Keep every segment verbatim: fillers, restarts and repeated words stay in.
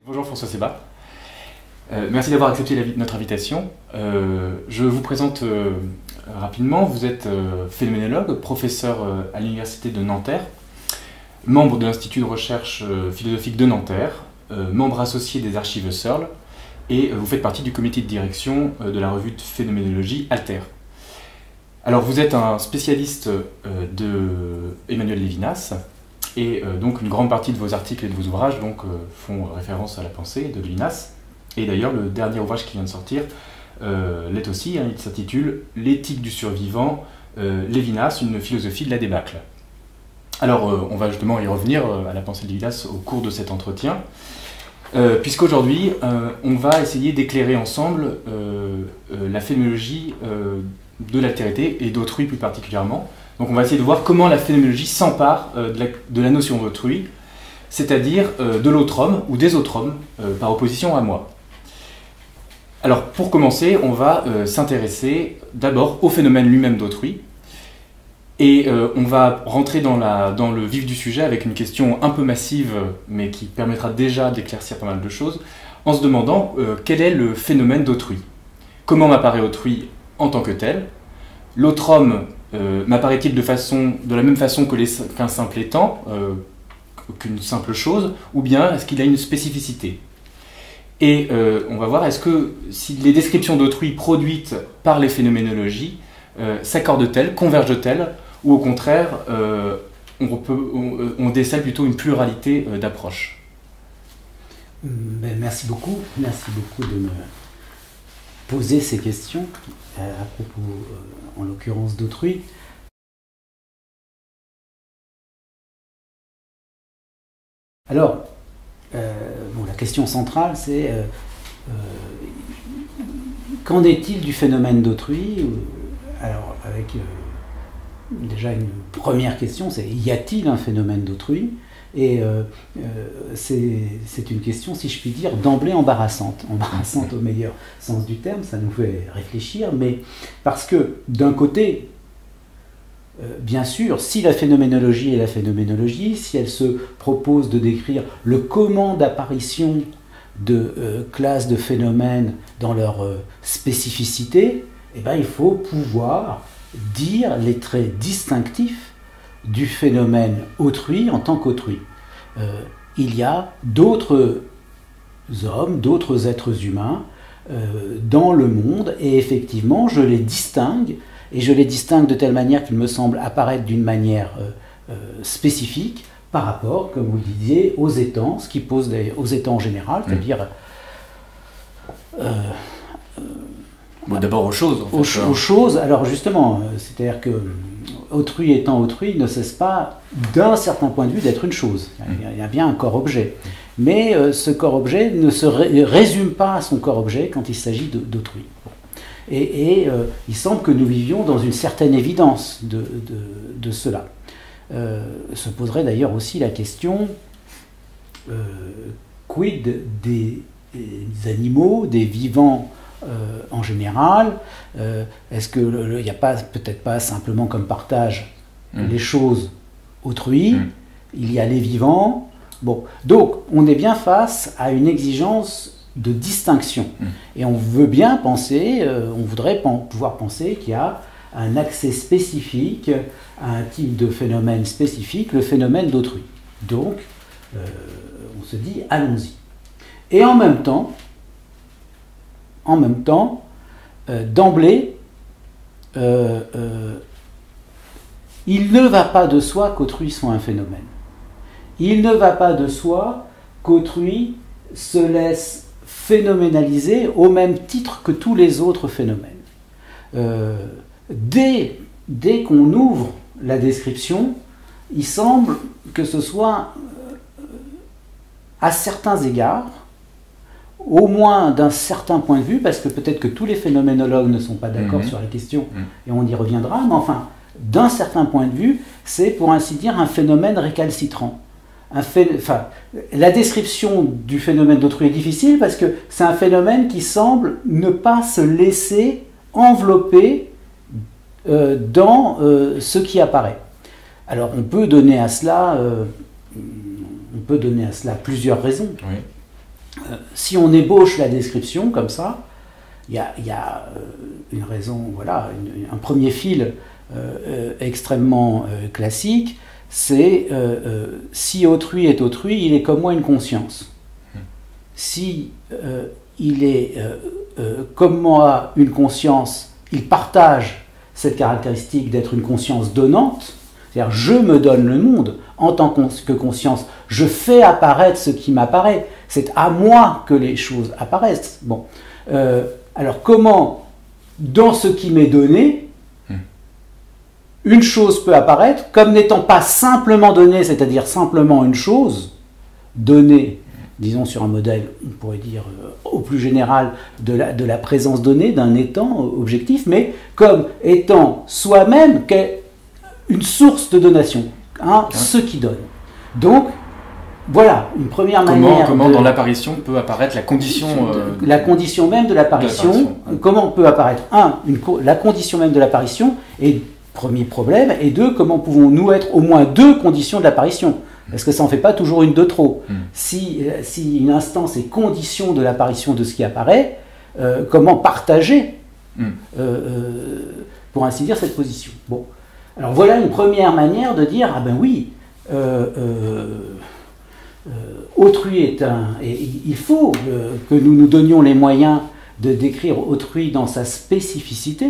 Bonjour François Sebat, euh, merci d'avoir accepté la, notre invitation. Euh, je vous présente euh, rapidement, vous êtes euh, phénoménologue, professeur euh, à l'université de Nanterre, membre de l'Institut de recherche euh, philosophique de Nanterre, euh, membre associé des archives Searle, et euh, vous faites partie du comité de direction euh, de la revue de phénoménologie Alter. Alors vous êtes un spécialiste euh, de Emmanuel Levinas, et euh, donc une grande partie de vos articles et de vos ouvrages donc, euh, font référence à la pensée de Levinas. Et d'ailleurs, le dernier ouvrage qui vient de sortir euh, l'est aussi, hein, il s'intitule « L'éthique du survivant, euh, Levinas, une philosophie de la débâcle ». Alors, euh, on va justement y revenir euh, à la pensée de Levinas au cours de cet entretien, euh, puisqu'aujourd'hui, euh, on va essayer d'éclairer ensemble euh, euh, la phénoménologie euh, de l'altérité et d'autrui plus particulièrement. Donc on va essayer de voir comment la phénoménologie s'empare euh, de, de la notion d'autrui, c'est-à-dire euh, de l'autre homme ou des autres hommes, euh, par opposition à moi. Alors pour commencer, on va euh, s'intéresser d'abord au phénomène lui-même d'autrui, et euh, on va rentrer dans, la, dans le vif du sujet avec une question un peu massive, mais qui permettra déjà d'éclaircir pas mal de choses, en se demandant euh, quel est le phénomène d'autrui. Comment m'apparaît autrui en tant que tel? L'autre homme Euh, m'apparaît-il de, de la même façon qu'un simple étant, euh, qu'une simple chose, ou bien est-ce qu'il a une spécificité? Et euh, on va voir, est-ce que si les descriptions d'autrui produites par les phénoménologies euh, s'accordent-elles, convergent-elles, ou au contraire, euh, on, peut, on, on décèle plutôt une pluralité euh, d'approches? Ben, merci beaucoup, merci beaucoup de me poser ces questions euh, à propos, euh, en l'occurrence, d'autrui. Alors, euh, bon, la question centrale, c'est euh, euh, qu'en est-il du phénomène d'autrui? Alors, avec euh, déjà une première question, c'est y a-t-il un phénomène d'autrui? Et euh, euh, c'est une question, si je puis dire, d'emblée embarrassante. Embarrassante au meilleur sens du terme, ça nous fait réfléchir, mais parce que d'un côté, euh, bien sûr, si la phénoménologie est la phénoménologie, si elle se propose de décrire le comment d'apparition de euh, classes de phénomènes dans leur euh, spécificité, eh ben, il faut pouvoir dire les traits distinctifs du phénomène autrui en tant qu'autrui. Euh, il y a d'autres hommes, d'autres êtres humains euh, dans le monde, et effectivement, je les distingue, et je les distingue de telle manière qu'il me semble apparaître d'une manière euh, euh, spécifique par rapport, comme vous le disiez, aux étangs, ce qui pose des, aux étangs en général, c'est-à-dire euh, Bon, d'abord aux choses. En fait. Aux, aux choses, alors justement, c'est-à-dire que autrui étant autrui ne cesse pas, d'un certain point de vue, d'être une chose. Il y a bien un corps-objet. Mais euh, ce corps-objet ne se ré résume pas à son corps-objet quand il s'agit d'autrui. Et, et euh, il semble que nous vivions dans une certaine évidence de, de, de cela. Euh, se poserait d'ailleurs aussi la question, euh, quid des, des animaux, des vivants Euh, en général, euh, est-ce qu'il n'y a pas peut-être pas simplement comme partage mmh. les choses autrui, mmh. il y a les vivants. Bon, donc on est bien face à une exigence de distinction. Mmh. Et on veut bien penser, euh, on voudrait pen pouvoir penser qu'il y a un accès spécifique à un type de phénomène spécifique, le phénomène d'autrui. Donc, euh, on se dit, allons-y. Et en même temps, En même temps, euh, d'emblée, euh, euh, il ne va pas de soi qu'autrui soit un phénomène. Il ne va pas de soi qu'autrui se laisse phénoménaliser au même titre que tous les autres phénomènes. Euh, dès dès qu'on ouvre la description, il semble que ce soit, à certains égards, au moins d'un certain point de vue, parce que peut-être que tous les phénoménologues ne sont pas d'accord mmh. sur la question, mmh. et on y reviendra, mais enfin, d'un certain point de vue, c'est pour ainsi dire un phénomène récalcitrant. Un phé... enfin, la description du phénomène d'autrui est difficile parce que c'est un phénomène qui semble ne pas se laisser envelopper euh, dans euh, ce qui apparaît. Alors on peut donner à cela, euh, on peut donner à cela plusieurs raisons. Oui. euh, si on ébauche la description comme ça, il y a, y a euh, une raison, voilà, une, un premier fil euh, euh, extrêmement euh, classique, c'est euh, euh, si autrui est autrui, il est comme moi une conscience. Si euh, il est euh, euh, comme moi une conscience, il partage cette caractéristique d'être une conscience donnante, c'est-à-dire je me donne le monde en tant que conscience, je fais apparaître ce qui m'apparaît, c'est à moi que les choses apparaissent. Bon, euh, alors comment, dans ce qui m'est donné, une chose peut apparaître comme n'étant pas simplement donnée, c'est-à-dire simplement une chose donnée, disons sur un modèle, on pourrait dire euh, au plus général, de la, de la présence donnée, d'un étant objectif, mais comme étant soi-même une source de donation, hein, ouais. ce qui donne. Donc, voilà, une première comment, manière... Comment de, dans l'apparition peut apparaître la condition... Euh, la condition même de l'apparition. Ouais. Comment peut apparaître, un, une, la condition même de l'apparition, et premier problème, et deux, comment pouvons-nous être au moins deux conditions de l'apparition? Parce que ça n'en fait pas toujours une de trop. Mm. Si, si une instance est condition de l'apparition de ce qui apparaît, euh, comment partager, mm. euh, euh, pour ainsi dire, cette position? Bon. Alors voilà une première manière de dire, ah ben oui, euh, euh, euh, autrui est un... Et il faut euh, que nous nous donnions les moyens de décrire autrui dans sa spécificité,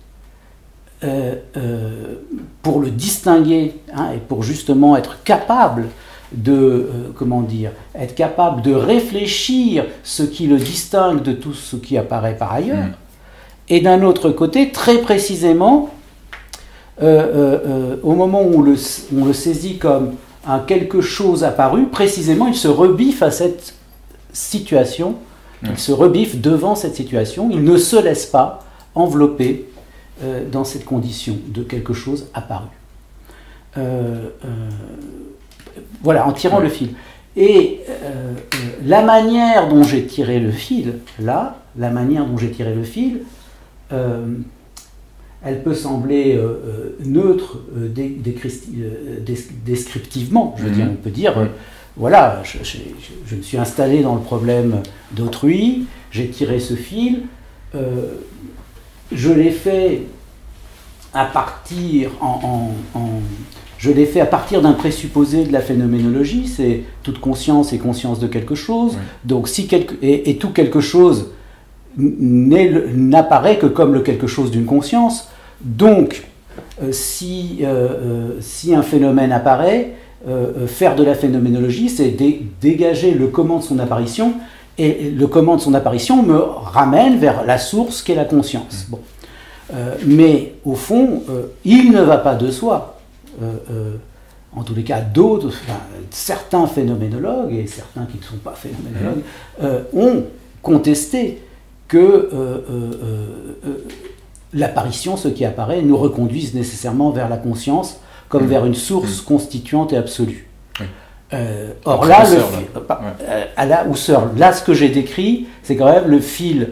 Euh, euh, pour le distinguer, hein, et pour justement être capable de, euh, comment dire, être capable de réfléchir ce qui le distingue de tout ce qui apparaît par ailleurs, mmh. et d'un autre côté, très précisément, euh, euh, euh, au moment où on le, on le saisit comme un quelque chose apparu, précisément, il se rebiffe à cette situation, mmh. il se rebiffe devant cette situation, il ne se laisse pas envelopper Euh, dans cette condition de quelque chose apparu. Euh, euh, voilà, en tirant oui. le fil. Et euh, la manière dont j'ai tiré le fil, là, la manière dont j'ai tiré le fil, euh, elle peut sembler euh, neutre euh, dé, euh, descriptivement, je veux mm-hmm. dire, on peut dire, euh, voilà, je, je, je me suis installé dans le problème d'autrui, j'ai tiré ce fil, euh, je l'ai fait à partir en, en, en, je l'ai fait à partir d'un présupposé de la phénoménologie, c'est toute conscience est conscience de quelque chose, oui. donc si quelque, et, et tout quelque chose n'apparaît que comme le quelque chose d'une conscience, donc euh, si, euh, euh, si un phénomène apparaît, euh, faire de la phénoménologie, c'est dé, dégager le comment de son apparition, et le comment de son apparition me ramène vers la source qu'est la conscience. Bon. Euh, mais au fond, euh, il ne va pas de soi. Euh, euh, en tous les cas, d'autres, enfin, certains phénoménologues, et certains qui ne sont pas phénoménologues, euh, ont contesté que euh, euh, euh, l'apparition, ce qui apparaît, nous reconduise nécessairement vers la conscience, comme mmh. vers une source mmh. constituante et absolue. Oui. Euh, or là, le fil, là. Pas, ouais. euh, à la Husserl, là, ce que j'ai décrit, c'est quand même le fil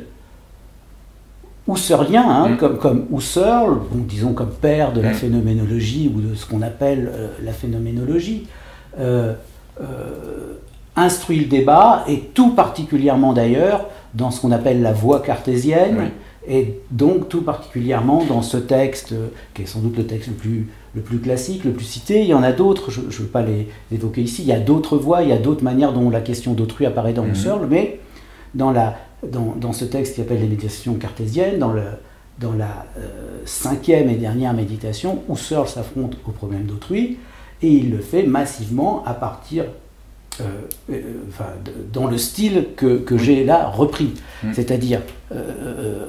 husserlien, hein, mmh. comme, comme Husserl, bon, disons comme père de la mmh. phénoménologie ou de ce qu'on appelle euh, la phénoménologie, euh, euh, instruit le débat, et tout particulièrement d'ailleurs dans ce qu'on appelle la voie cartésienne, mmh. et donc tout particulièrement dans ce texte, euh, qui est sans doute le texte le plus, le plus classique, le plus cité. Il y en a d'autres, je ne veux pas les évoquer ici, il y a d'autres voies, il y a d'autres manières dont la question d'autrui apparaît dans mmh. Husserl, mais dans la Dans, dans ce texte qui s'appelle les méditations cartésiennes, dans, le, dans la euh, cinquième et dernière méditation, Husserl s'affronte au problème d'autrui, et il le fait massivement à partir, euh, euh, enfin, de, dans le style que, que j'ai là repris, mmh. c'est-à-dire euh, euh,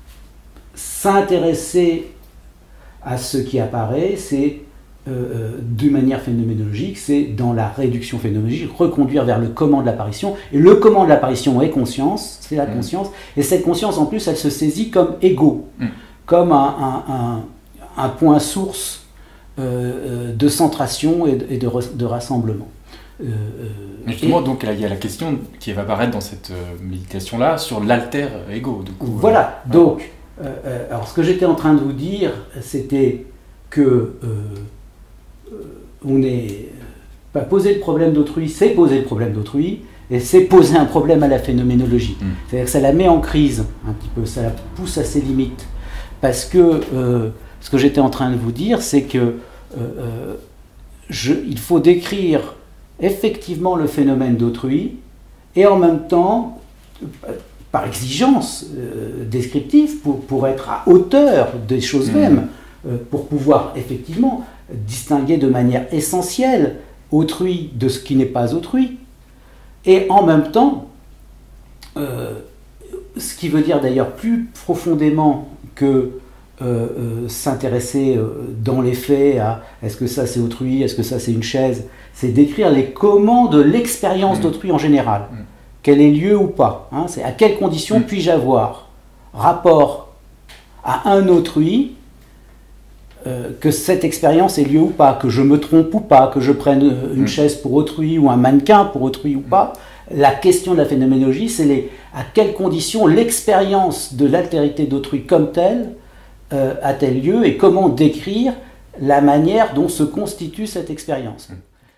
s'intéresser à ce qui apparaît, c'est Euh, de manière phénoménologique, c'est dans la réduction phénoménologique, reconduire vers le comment de l'apparition, et le comment de l'apparition est conscience, c'est la mmh. conscience, et cette conscience en plus elle se saisit comme égo, mmh. comme un, un, un, un point source euh, de centration et de, et de, de rassemblement. Euh, Justement, et, donc il y a la question qui va apparaître dans cette méditation-là sur l'alter ego. Du coup, voilà, euh, donc, euh, euh, alors ce que j'étais en train de vous dire, c'était que euh, on est pas poser le problème d'autrui, c'est poser le problème d'autrui, et c'est poser un problème à la phénoménologie. Mmh. C'est-à-dire que ça la met en crise un petit peu, ça la pousse à ses limites. Parce que euh, ce que j'étais en train de vous dire, c'est que euh, euh, je, il faut décrire effectivement le phénomène d'autrui, et en même temps, par exigence euh, descriptive, pour, pour être à hauteur des choses mmh. mêmes, euh, pour pouvoir effectivement distinguer de manière essentielle autrui de ce qui n'est pas autrui, et en même temps, euh, ce qui veut dire d'ailleurs plus profondément que euh, euh, s'intéresser euh, dans les faits à est-ce que ça c'est autrui, est-ce que ça c'est une chaise, c'est décrire les comment de l'expérience mmh. d'autrui en général. Mmh. Quel est lieu ou pas, hein, c'est à quelles conditions mmh. puis-je avoir rapport à un autrui, euh, que cette expérience ait lieu ou pas, que je me trompe ou pas, que je prenne une mmh. chaise pour autrui ou un mannequin pour autrui ou mmh. pas. La question de la phénoménologie, c'est les, à quelles conditions l'expérience de l'altérité d'autrui comme telle euh, a-t-elle lieu et comment décrire la manière dont se constitue cette expérience. Mmh.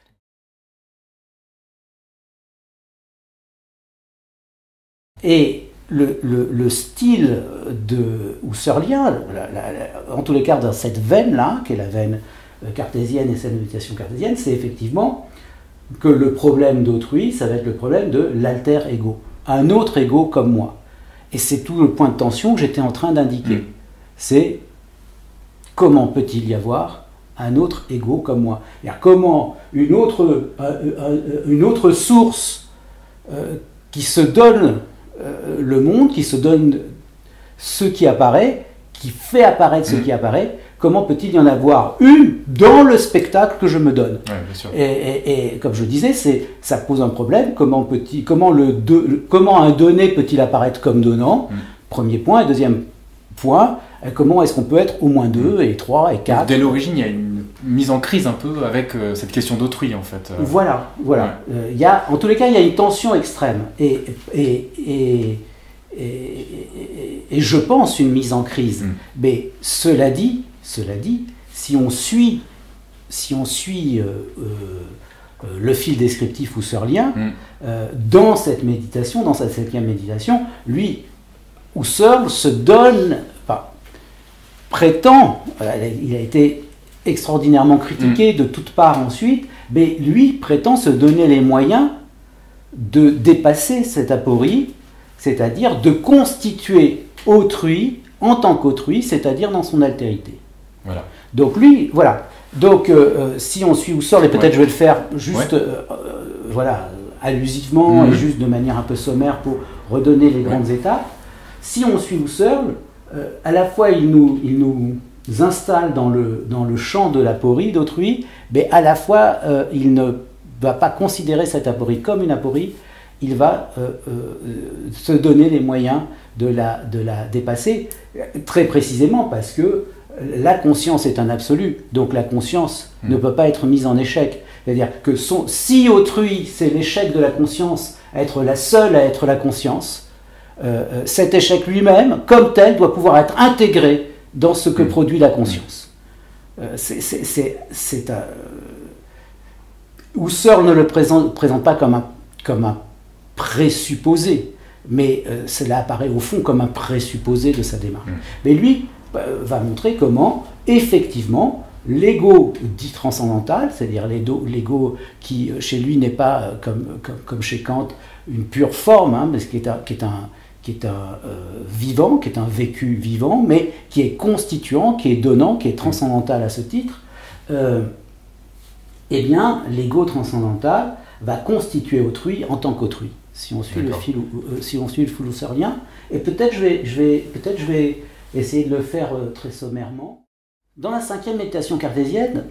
Et le, le, le style de husserlien, la, la, la, en tous les cas dans cette veine-là, qui est la veine cartésienne et cette méditation cartésienne, c'est effectivement que le problème d'autrui, ça va être le problème de l'alter ego, un autre ego comme moi. Et c'est tout le point de tension que j'étais en train d'indiquer. Mmh. C'est comment peut-il y avoir un autre ego comme moi? C'est-à-dire comment une autre, euh, une autre source euh, qui se donne le monde, qui se donne ce qui apparaît, qui fait apparaître ce mmh. qui apparaît, comment peut-il y en avoir une dans le spectacle que je me donne? Ouais, bien sûr. Et, et, et comme je disais, c'est, ça pose un problème. Comment, peut-il, comment, le de, comment un donné peut-il apparaître comme donnant? mmh. Premier point. Et deuxième point, comment est-ce qu'on peut être au moins deux, mmh. et trois, et quatre? Dès l'origine, il y a une mise en crise un peu avec euh, cette question d'autrui, en fait. Euh... Voilà, voilà. Ouais. Euh, y a, en tous les cas, il y a une tension extrême. Et, et, et, et, et, et je pense une mise en crise. Mmh. Mais cela dit, cela dit, si on suit, si on suit euh, euh, le fil descriptif husserlien, mmh. euh, dans cette méditation, dans cette septième méditation, lui, Husserl se donne, enfin, prétend, il a été extraordinairement critiqué mmh. de toutes parts ensuite, mais lui prétend se donner les moyens de dépasser cette aporie, c'est-à-dire de constituer autrui en tant qu'autrui, c'est-à-dire dans son altérité. Voilà. Donc lui, voilà. Donc euh, si on suit Husserl, et peut-être ouais. je vais le faire juste, ouais. euh, euh, voilà, allusivement mmh. et juste de manière un peu sommaire pour redonner les grandes ouais. étapes. Si on suit Husserl, euh, à la fois il nous, il nous installe dans le, dans le champ de l'aporie d'autrui, mais à la fois euh, il ne va pas considérer cette aporie comme une aporie, il va euh, euh, se donner les moyens de la, de la dépasser, très précisément parce que la conscience est un absolu, donc la conscience mmh. ne peut pas être mise en échec. C'est-à-dire que son, si autrui, c'est l'échec de la conscience, être la seule à être la conscience, euh, cet échec lui-même, comme tel, doit pouvoir être intégré dans ce que mmh. produit la conscience. Euh, c'est, c'est, c'est, c'est un, Husserl ne le présente, présente pas comme un, comme un présupposé, mais euh, cela apparaît au fond comme un présupposé de sa démarche. Mmh. Mais lui euh, va montrer comment, effectivement, l'ego dit transcendantal, c'est-à-dire l'ego qui, chez lui, n'est pas, euh, comme, comme, comme chez Kant, une pure forme, hein, mais qui est un, qui est un, qui est un euh, vivant, qui est un vécu vivant, mais qui est constituant, qui est donnant, qui est transcendantal à ce titre, euh, eh bien, l'ego transcendantal va constituer autrui en tant qu'autrui, si on suit le fil, euh, si on suit le fil husserlien. Et peut-être je vais, je vais, peut-être je vais essayer de le faire euh, très sommairement. Dans la cinquième méditation cartésienne,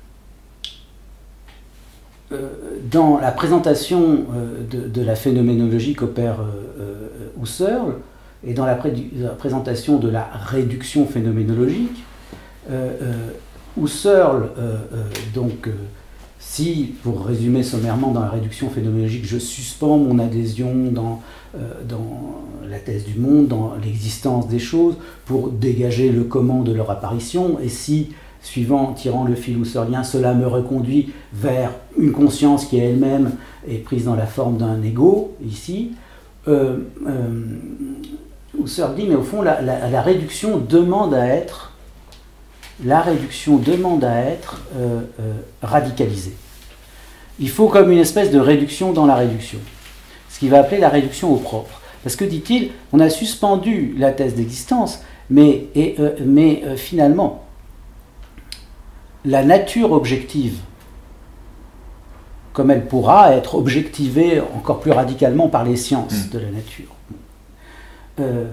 euh, dans la présentation euh, de, de la phénoménologie qu'opère euh, euh, Husserl, et dans la, pré la présentation de la réduction phénoménologique, euh, euh, Husserl, euh, euh, donc, euh, si, pour résumer sommairement, dans la réduction phénoménologique, je suspends mon adhésion dans, euh, dans la thèse du monde, dans l'existence des choses, pour dégager le comment de leur apparition, et si suivant, tirant le fil husserlien, cela me reconduit vers une conscience qui elle-même est prise dans la forme d'un ego, ici. Euh, euh, Husserl dit, mais au fond, la, la, la réduction demande à être, la réduction demande à être euh, euh, radicalisée. Il faut comme une espèce de réduction dans la réduction, ce qu'il va appeler la réduction au propre. Parce que, dit-il, on a suspendu la thèse d'existence, mais, et, euh, mais euh, finalement, la nature objective, comme elle pourra être objectivée encore plus radicalement par les sciences mmh. de la nature, euh,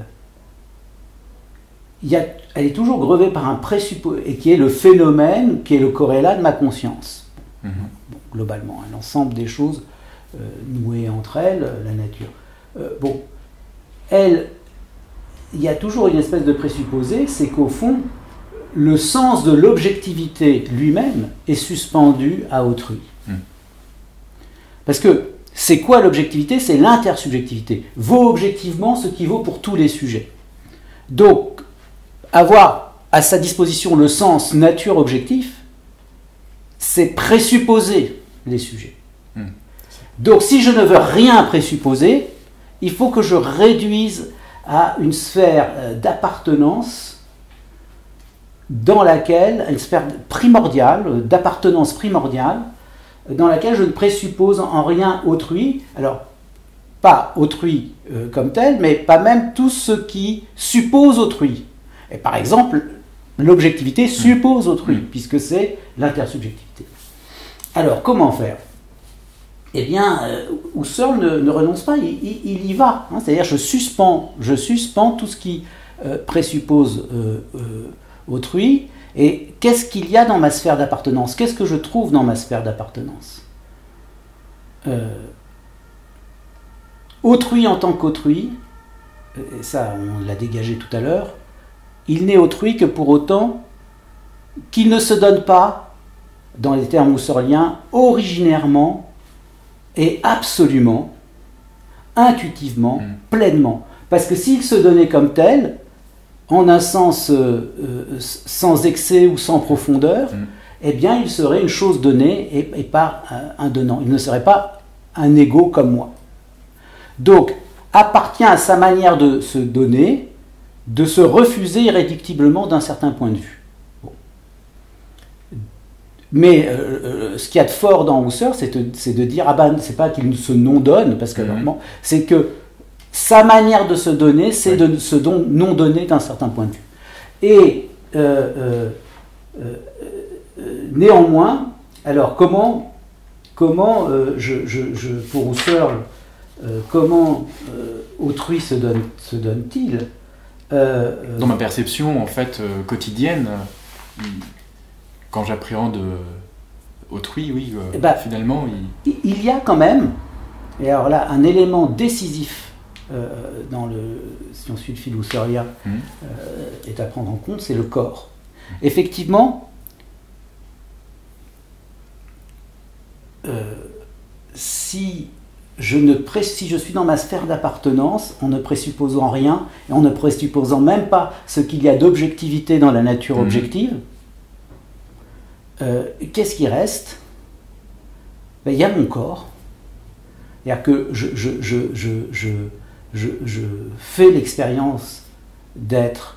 y a, elle est toujours grevée par un présupposé, et qui est le phénomène, qui est le corrélat de ma conscience. Mmh. Bon, globalement, hein, l'ensemble des choses euh, nouées entre elles, la nature. Euh, bon, elle, il y a toujours une espèce de présupposé, c'est qu'au fond, le sens de l'objectivité lui-même est suspendu à autrui. Mmh. Parce que c'est quoi l'objectivité? C'est l'intersubjectivité. Vaut objectivement ce qui vaut pour tous les sujets. Donc, avoir à sa disposition le sens nature objectif, c'est présupposer les sujets. Mmh. Donc, si je ne veux rien présupposer, il faut que je réduise à une sphère d'appartenance dans laquelle, une sphère primordiale, d'appartenance primordiale, dans laquelle je ne présuppose en rien autrui, alors pas autrui euh, comme tel, mais pas même tout ce qui suppose autrui. Et par exemple, l'objectivité suppose autrui, mmh. puisque c'est l'intersubjectivité. Alors, comment faire? Eh bien, euh, Husserl ne, ne renonce pas, il, il, il y va. Hein, c'est-à-dire, je suspends, je suspends tout ce qui euh, présuppose euh, euh, autrui. Et qu'est-ce qu'il y a dans ma sphère d'appartenance? Qu'est-ce que je trouve dans ma sphère d'appartenance? euh, Autrui en tant qu'autrui, et ça on l'a dégagé tout à l'heure, il n'est autrui que pour autant qu'il ne se donne pas, dans les termes husserliens, originairement et absolument, intuitivement, mmh. pleinement. Parce que s'il se donnait comme tel, en un sens euh, euh, sans excès ou sans profondeur, mmh. eh bien il serait une chose donnée et, et pas un, un donnant. Il ne serait pas un égo comme moi. Donc, appartient à sa manière de se donner, de se refuser irréductiblement d'un certain point de vue. Bon. Mais euh, ce qu'il y a de fort dans Husserl, c'est de, de dire, ah ben, c'est pas qu'il se non-donne, parce que mmh. normalement, c'est que sa manière de se donner, c'est oui. de se don, non-donner d'un certain point de vue. Et euh, euh, euh, euh, néanmoins, alors comment, comment euh, je, je, je, pour Husserl, euh, comment euh, autrui se donne, se donne-t-il euh, Dans ma perception, en fait, euh, quotidienne, euh, quand j'appréhende euh, autrui, oui, euh, eh ben, finalement... Il... il y a quand même, et alors là, un élément décisif Euh, dans le, si on suit le fil husserlien, mmh. euh, est à prendre en compte, c'est le corps. Mmh. Effectivement, euh, si, je ne pré, si je suis dans ma sphère d'appartenance, en ne présupposant rien, et en ne présupposant même pas ce qu'il y a d'objectivité dans la nature mmh. objective, euh, qu'est-ce qui reste? Ben, il y a mon corps. C'est-à-dire que je... je, je, je, je Je, je fais l'expérience d'être,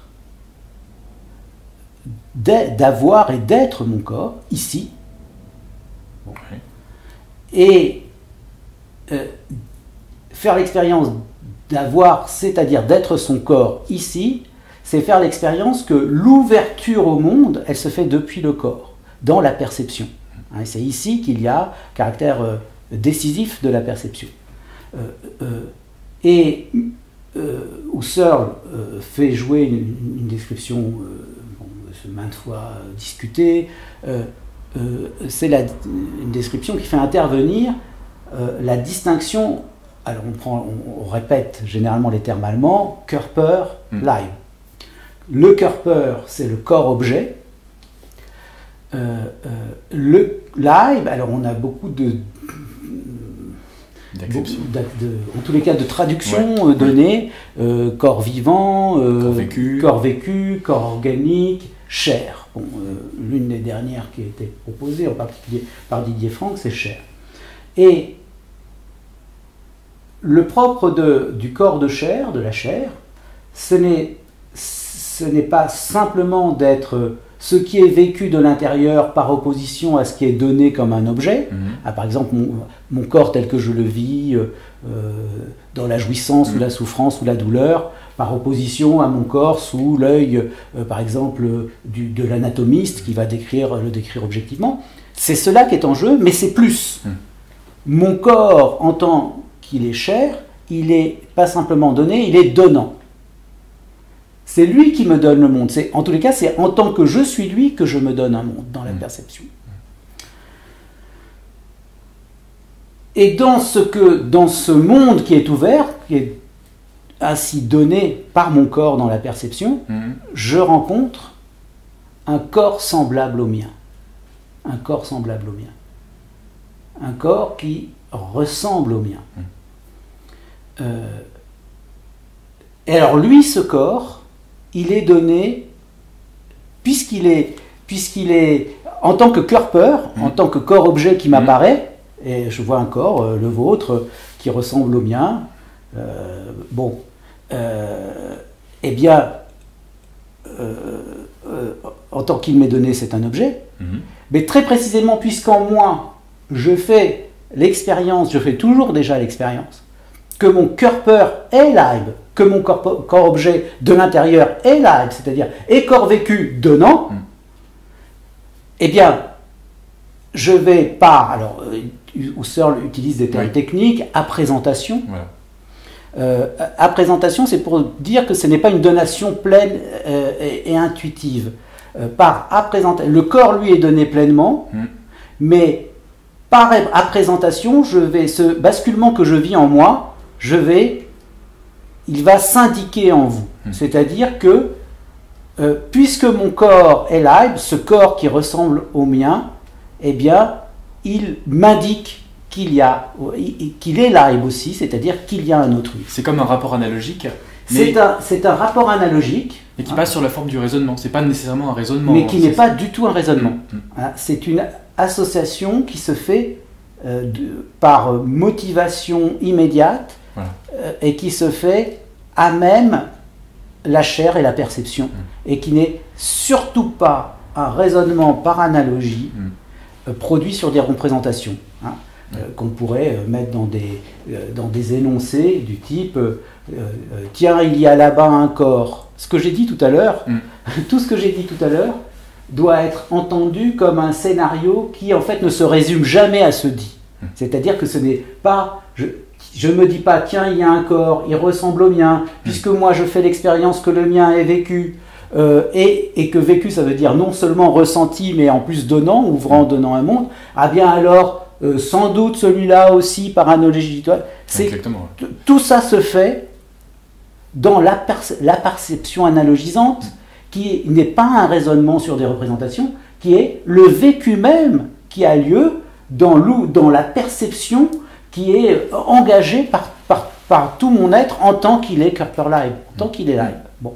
d'avoir et d'être mon corps ici. Bon. Et euh, faire l'expérience d'avoir, c'est-à-dire d'être son corps ici, c'est faire l'expérience que l'ouverture au monde, elle se fait depuis le corps, dans la perception. Hein, c'est ici qu'il y a caractère euh, décisif de la perception. Euh, euh, Et euh, Husserl euh, fait jouer une, une description euh, bon, maintes fois euh, discutée. Euh, euh, c'est la, une description qui fait intervenir euh, la distinction. Alors on, prend, on, on répète généralement les termes allemands, Körper, mmh. Leib. Le Körper, c'est le corps-objet. Euh, euh, le Leib, alors on a beaucoup de De, de, en tous les cas de traduction ouais, euh, donnée, ouais. euh, corps vivant, euh, corps, vécu. corps vécu, corps organique, chair. Bon, euh, l'une des dernières qui a été proposée, en particulier par Didier Franck, c'est chair. Et le propre de, du corps de chair, de la chair, ce n'est, ce n'est pas simplement d'être ce qui est vécu de l'intérieur par opposition à ce qui est donné comme un objet. Mmh. Ah, par exemple, mon, mon corps tel que je le vis, euh, dans la jouissance mmh. ou la souffrance ou la douleur, par opposition à mon corps sous l'œil, euh, par exemple, du, de l'anatomiste qui va décrire, le décrire objectivement. C'est cela qui est en jeu, mais c'est plus. Mmh. Mon corps, en tant qu'il est chair, il n'est pas simplement donné, il est donnant. C'est lui qui me donne le monde. C'est, en tous les cas, c'est en tant que je suis lui que je me donne un monde dans la perception. Et dans ce, que, dans ce monde qui est ouvert, qui est ainsi donné par mon corps dans la perception, mmh. je rencontre un corps semblable au mien. Un corps semblable au mien. Un corps qui ressemble au mien. Mmh. Euh, et alors lui, ce corps, il est donné, puisqu'il est, puisqu'il est en tant que körper, mmh. en tant que corps-objet qui m'apparaît, mmh. et je vois un corps, euh, le vôtre, euh, qui ressemble au mien, euh, bon, euh, eh bien, euh, euh, en tant qu'il m'est donné, c'est un objet, mmh. mais très précisément, puisqu'en moi, je fais l'expérience, je fais toujours déjà l'expérience, que mon körper est live, que mon corps, corps objet de l'intérieur est live, c'est-à-dire est corps vécu donnant, mm. eh bien, je vais par, alors, Husserl utilise des termes oui. techniques, à présentation. Voilà. Euh, à présentation, c'est pour dire que ce n'est pas une donation pleine euh, et, et intuitive. Euh, par à présentation, le corps lui est donné pleinement, mm. mais par à présentation, je vais, ce basculement que je vis en moi, je vais, il va s'indiquer en vous. Mmh. C'est-à-dire que, euh, puisque mon corps est live, ce corps qui ressemble au mien, eh bien, il m'indique qu'il y a, qu'il est live aussi, c'est-à-dire qu'il y a un autrui. C'est comme un rapport analogique. Mais... C'est un, c'est un rapport analogique. Et qui hein. passe sur la forme du raisonnement. C'est pas nécessairement un raisonnement. Mais qui n'est pas du tout un raisonnement. Mmh. Hein, c'est une association qui se fait euh, de, par motivation immédiate. Voilà. Euh, et qui se fait à même la chair et la perception, mmh. et qui n'est surtout pas un raisonnement par analogie mmh. euh, produit sur des représentations, hein, mmh. euh, qu'on pourrait euh, mettre dans des, euh, dans des énoncés du type euh, euh, « Tiens, il y a là-bas un corps ». Ce que j'ai dit tout à l'heure, mmh. tout ce que j'ai dit tout à l'heure doit être entendu comme un scénario qui en fait ne se résume jamais à ce dit. Mmh. C'est-à-dire que ce n'est pas... Je, Je ne me dis pas, tiens, il y a un corps, il ressemble au mien, puisque moi je fais l'expérience que le mien est vécu, euh, et, et que vécu, ça veut dire non seulement ressenti, mais en plus donnant, ouvrant, donnant un monde, ah bien alors, euh, sans doute celui-là aussi, par analogie, c'est, Exactement. Tout ça se fait dans la, perce- la perception analogisante, qui n'est pas un raisonnement sur des représentations, qui est le vécu même qui a lieu dans, dans la perception qui est engagé par, par, par tout mon être en tant qu'il est körper live, en tant qu'il est live. Bon.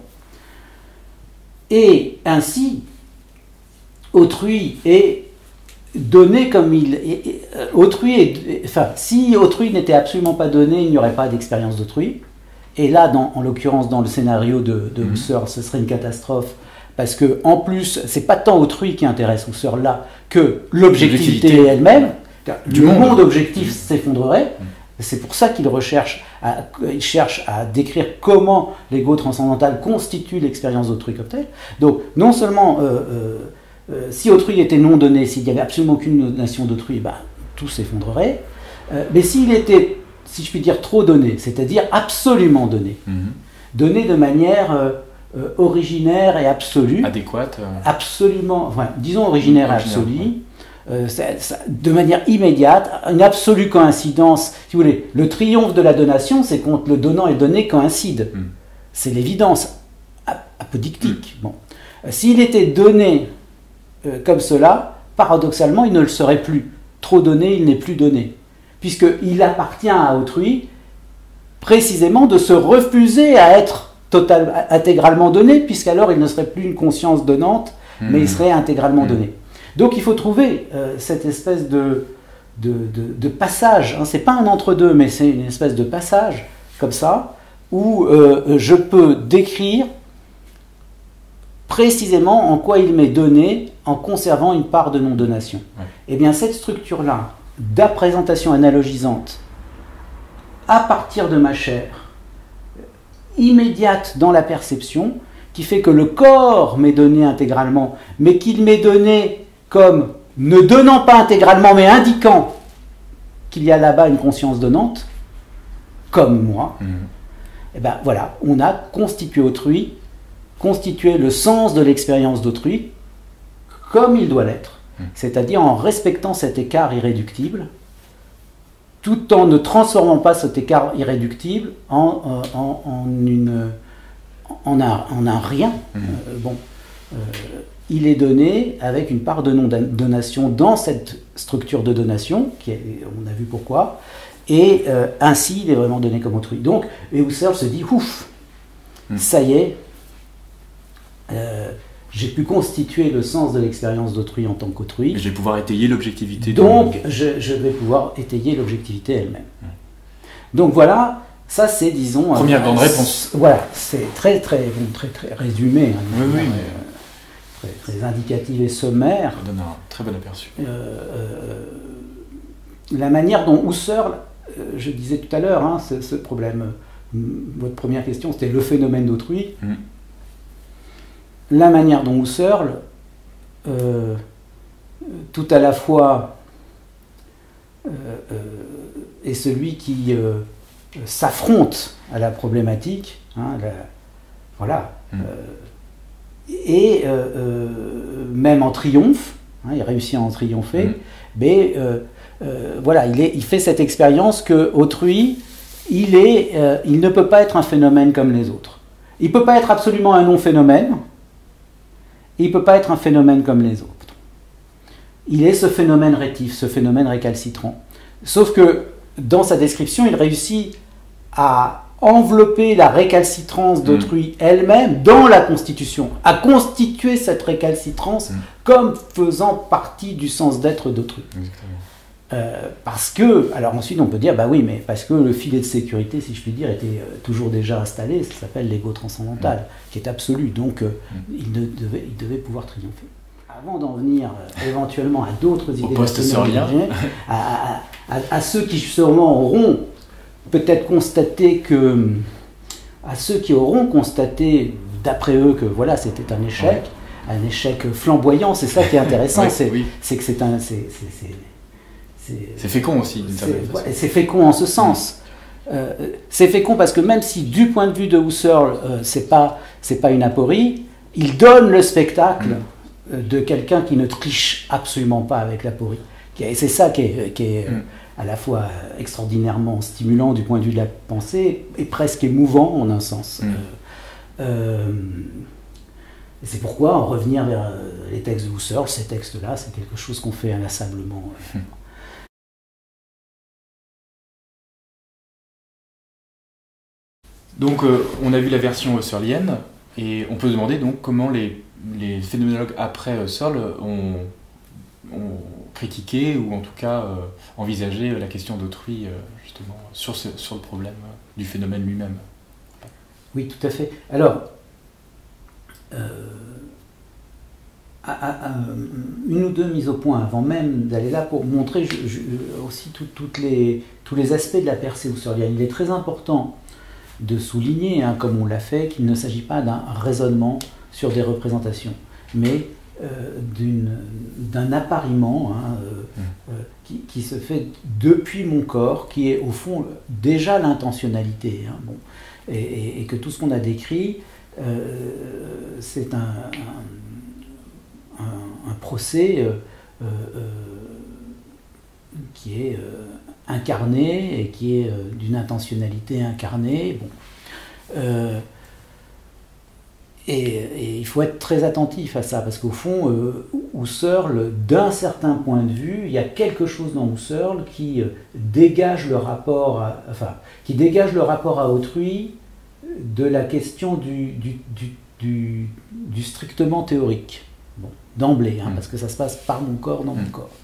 Et ainsi, autrui est donné comme il est. Autrui est, enfin, si autrui n'était absolument pas donné, il n'y aurait pas d'expérience d'autrui. Et là, dans, en l'occurrence, dans le scénario de, de mmh. Husserl, ce serait une catastrophe. Parce que, en plus, c'est pas tant autrui qui intéresse Husserl là que l'objectivité elle-même. Du le monde, monde objectif s'effondrerait. C'est pour ça qu'il recherche à, il cherche à décrire comment l'ego transcendantal constitue l'expérience d'autrui comme telle. Donc, non seulement, euh, euh, euh, si autrui était non donné, s'il n'y avait absolument aucune notion d'autrui, ben, tout s'effondrerait. Euh, mais s'il était, si je puis dire, trop donné, c'est-à-dire absolument donné, mm-hmm. donné de manière euh, euh, originaire et absolue, adéquate, euh... absolument, enfin, disons originaire et absolue, ouais. Euh, ça, ça, de manière immédiate, une absolue coïncidence. Si vous voulez, le triomphe de la donation, c'est quand le donnant et donné coïncident. Mm. C'est l'évidence apodictique. Mm. Bon. Euh, s'il était donné euh, comme cela, paradoxalement, il ne le serait plus. Trop donné, il n'est plus donné. Puisqu'il appartient à autrui, précisément, de se refuser à être total, intégralement donné, puisqu'alors il ne serait plus une conscience donnante, mmh. mais il serait intégralement mmh. donné. Donc il faut trouver euh, cette espèce de, de, de, de passage, hein. C'est pas un entre-deux, mais c'est une espèce de passage, comme ça, où euh, je peux décrire précisément en quoi il m'est donné en conservant une part de non-donation. Ouais. Et bien cette structure-là, d'apprésentation analogisante, à partir de ma chair, immédiate dans la perception, qui fait que le corps m'est donné intégralement, mais qu'il m'est donné comme ne donnant pas intégralement, mais indiquant qu'il y a là-bas une conscience donnante, comme moi, mmh. et ben voilà, on a constitué autrui, constitué le sens de l'expérience d'autrui comme il doit l'être, mmh. c'est-à-dire en respectant cet écart irréductible, tout en ne transformant pas cet écart irréductible en, en, en, une, en, un, en un rien. Mmh. Euh, bon, euh, il est donné avec une part de non-donation dans cette structure de donation, qui est, on a vu pourquoi, et euh, ainsi il est vraiment donné comme autrui. Donc, et Husserl se dit, ouf, mmh. ça y est, euh, j'ai pu constituer le sens de l'expérience d'autrui en tant qu'autrui. Et je vais pouvoir étayer l'objectivité. Donc, de... je, je vais pouvoir étayer l'objectivité elle-même. Mmh. Donc voilà, ça c'est, disons... Première euh, grande réponse. Voilà, c'est très, très, bon, très, très résumé. Hein, oui, oui, mais... euh, très, très indicatif et sommaire. Ça donne un très bon aperçu. Euh, euh, la manière dont Husserl, euh, je disais tout à l'heure, hein, ce, ce problème, votre première question, c'était le phénomène d'autrui. Mmh. La manière dont Husserl, euh, tout à la fois, euh, euh, est celui qui euh, s'affronte à la problématique, hein, la, voilà, mmh. euh, et euh, euh, même en triomphe, hein, il réussit à en triompher, mmh. mais euh, euh, voilà, il, est, il fait cette expérience que autrui, il, est, euh, il ne peut pas être un phénomène comme les autres. Il ne peut pas être absolument un non-phénomène. Il ne peut pas être un phénomène comme les autres. Il est ce phénomène rétif, ce phénomène récalcitrant. Sauf que dans sa description, il réussit à envelopper la récalcitrance d'autrui mmh. elle-même dans la constitution, à constituer cette récalcitrance mmh. comme faisant partie du sens d'être d'autrui. Euh, parce que, alors ensuite on peut dire, bah oui, mais parce que le filet de sécurité, si je puis dire, était euh, toujours déjà installé, ça s'appelle l'ego transcendantal, mmh. qui est absolu, donc euh, mmh. il, ne devait, il devait pouvoir triompher. Avant d'en venir euh, éventuellement à d'autres idées, à, à, à, à ceux qui sûrement auront peut-être constaté que, à ceux qui auront constaté, d'après eux, que voilà, c'était un échec, ouais. un échec flamboyant, c'est ça qui est intéressant, ouais, c'est oui. que c'est un... c'est, c'est, c'est, C'est fécond aussi, d'une certaine façon. C'est fécond en ce sens. Euh, c'est fécond parce que même si du point de vue de Husserl, euh, c'est pas, c'est pas une aporie, il donne le spectacle mm. de quelqu'un qui ne triche absolument pas avec l'aporie. Et c'est ça qui est, qui est mm. à la fois extraordinairement stimulant du point de vue de la pensée et presque émouvant en un sens. Mm. Euh, euh, et c'est pourquoi en revenir vers les textes de Husserl, ces textes-là, c'est quelque chose qu'on fait inlassablement. Euh, mm. Donc, euh, on a vu la version husserlienne, et on peut se demander donc comment les, les phénoménologues après Husserl ont, ont critiqué, ou en tout cas euh, envisagé la question d'autrui, euh, justement, sur, ce, sur le problème du phénomène lui-même. Oui, tout à fait. Alors, euh, à, à, à, une ou deux mises au point avant même d'aller là pour montrer je, je, aussi tout, toutes les, tous les aspects de la percée husserlienne. Il est très important de souligner, hein, comme on l'a fait, qu'il ne s'agit pas d'un raisonnement sur des représentations, mais euh, d'un appariement hein, euh, mmh. euh, qui, qui se fait depuis mon corps, qui est au fond déjà l'intentionnalité. Hein, bon, et, et, et que tout ce qu'on a décrit, euh, c'est un, un, un, un procès euh, euh, qui est... Euh, incarné et qui est euh, d'une intentionnalité incarnée. Bon. Euh, et, et il faut être très attentif à ça, parce qu'au fond, euh, Husserl, d'un certain point de vue, il y a quelque chose dans Husserl qui euh, dégage le rapport à, enfin, qui dégage le rapport à autrui de la question du, du, du, du, du strictement théorique. Bon. d'emblée, hein, mmh. parce que ça se passe par mon corps, dans mmh. mon corps.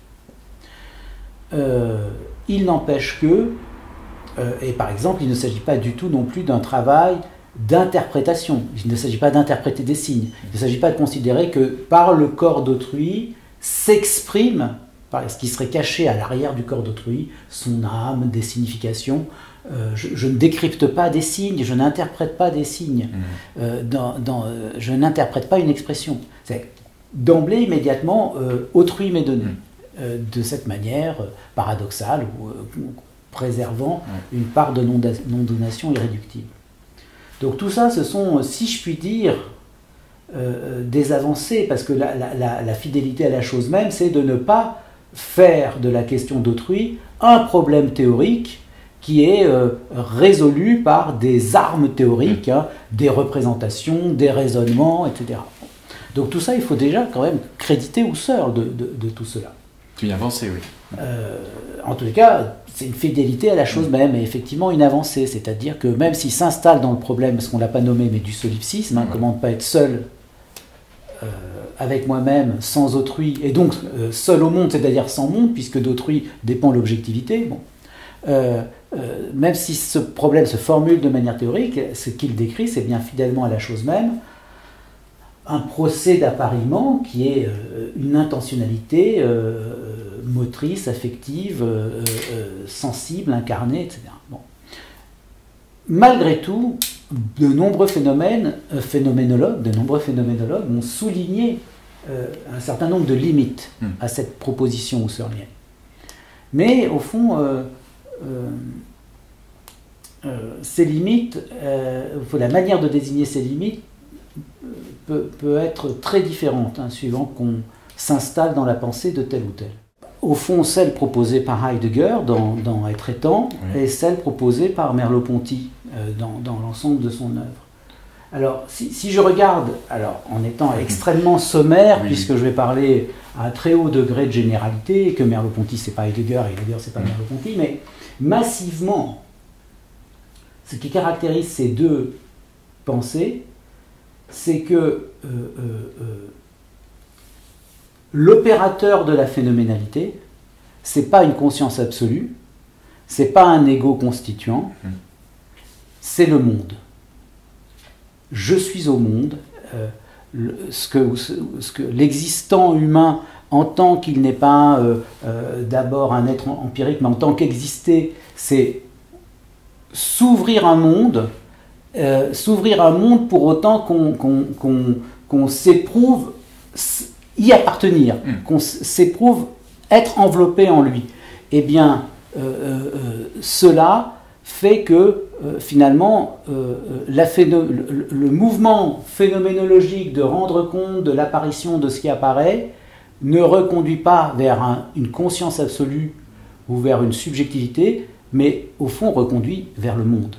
Euh, il n'empêche que, euh, et par exemple, il ne s'agit pas du tout non plus d'un travail d'interprétation. Il ne s'agit pas d'interpréter des signes. Il ne s'agit pas de considérer que par le corps d'autrui s'exprime, par ce qui serait caché à l'arrière du corps d'autrui, son âme, des significations. Euh, je, je ne décrypte pas des signes, je n'interprète pas des signes, mmh. euh, dans, dans, euh, je n'interprète pas une expression. D'emblée, immédiatement, euh, autrui m'est donné. Mmh. Euh, de cette manière euh, paradoxale ou euh, préservant mmh. une part de non-donation irréductible. Donc tout ça, ce sont, si je puis dire, euh, des avancées, parce que la, la, la, la fidélité à la chose même, c'est de ne pas faire de la question d'autrui un problème théorique qui est euh, résolu par des armes théoriques, hein, des représentations, des raisonnements, et cetera. Donc tout ça, il faut déjà quand même créditer Husserl de, de, de tout cela. C'est une avancée, oui. Euh, en tous les cas, c'est une fidélité à la chose même, et effectivement une avancée, c'est-à-dire que même s'il s'installe dans le problème, ce qu'on ne l'a pas nommé, mais du solipsisme, hein, ouais. comment ne pas être seul euh, avec moi-même, sans autrui, et donc euh, seul au monde, c'est-à-dire sans monde, puisque d'autrui dépend l'objectivité, bon. Euh, euh, même si ce problème se formule de manière théorique, ce qu'il décrit, c'est bien fidèlement à la chose même, un procès d'appariement qui est euh, une intentionnalité euh, motrice, affective, euh, euh, sensible, incarnée, et cetera. Bon. Malgré tout, de nombreux phénomènes, euh, phénoménologues, de nombreux phénoménologues ont souligné euh, un certain nombre de limites mmh. à cette proposition husserlienne. Mais au fond, euh, euh, euh, ces limites, euh, la manière de désigner ces limites Peut, peut être très différente, hein, suivant qu'on s'installe dans la pensée de tel ou tel. Au fond, celle proposée par Heidegger dans, dans Être et Temps, oui. et celle proposée par Merleau-Ponty euh, dans, dans l'ensemble de son œuvre. Alors, si, si je regarde, alors en étant extrêmement sommaire, oui. puisque je vais parler à un très haut degré de généralité, et que Merleau-Ponty c'est pas Heidegger, et Heidegger c'est pas oui. Merleau-Ponty, mais massivement, ce qui caractérise ces deux pensées, c'est que euh, euh, euh, l'opérateur de la phénoménalité, c'est pas une conscience absolue, c'est pas un ego constituant, mmh. c'est le monde. Je suis au monde. Euh, le, ce que, ce, ce que l'existant humain, en tant qu'il n'est pas euh, euh, d'abord un être empirique, mais en tant qu'exister, c'est s'ouvrir un monde. Euh, s'ouvrir un monde pour autant qu'on qu'on, qu'on, qu'on s'éprouve y appartenir, mmh. qu'on s'éprouve être enveloppé en lui. Eh bien, euh, euh, cela fait que euh, finalement, euh, la phéno- le, le mouvement phénoménologique de rendre compte de l'apparition de ce qui apparaît ne reconduit pas vers un, une conscience absolue ou vers une subjectivité, mais au fond reconduit vers le monde.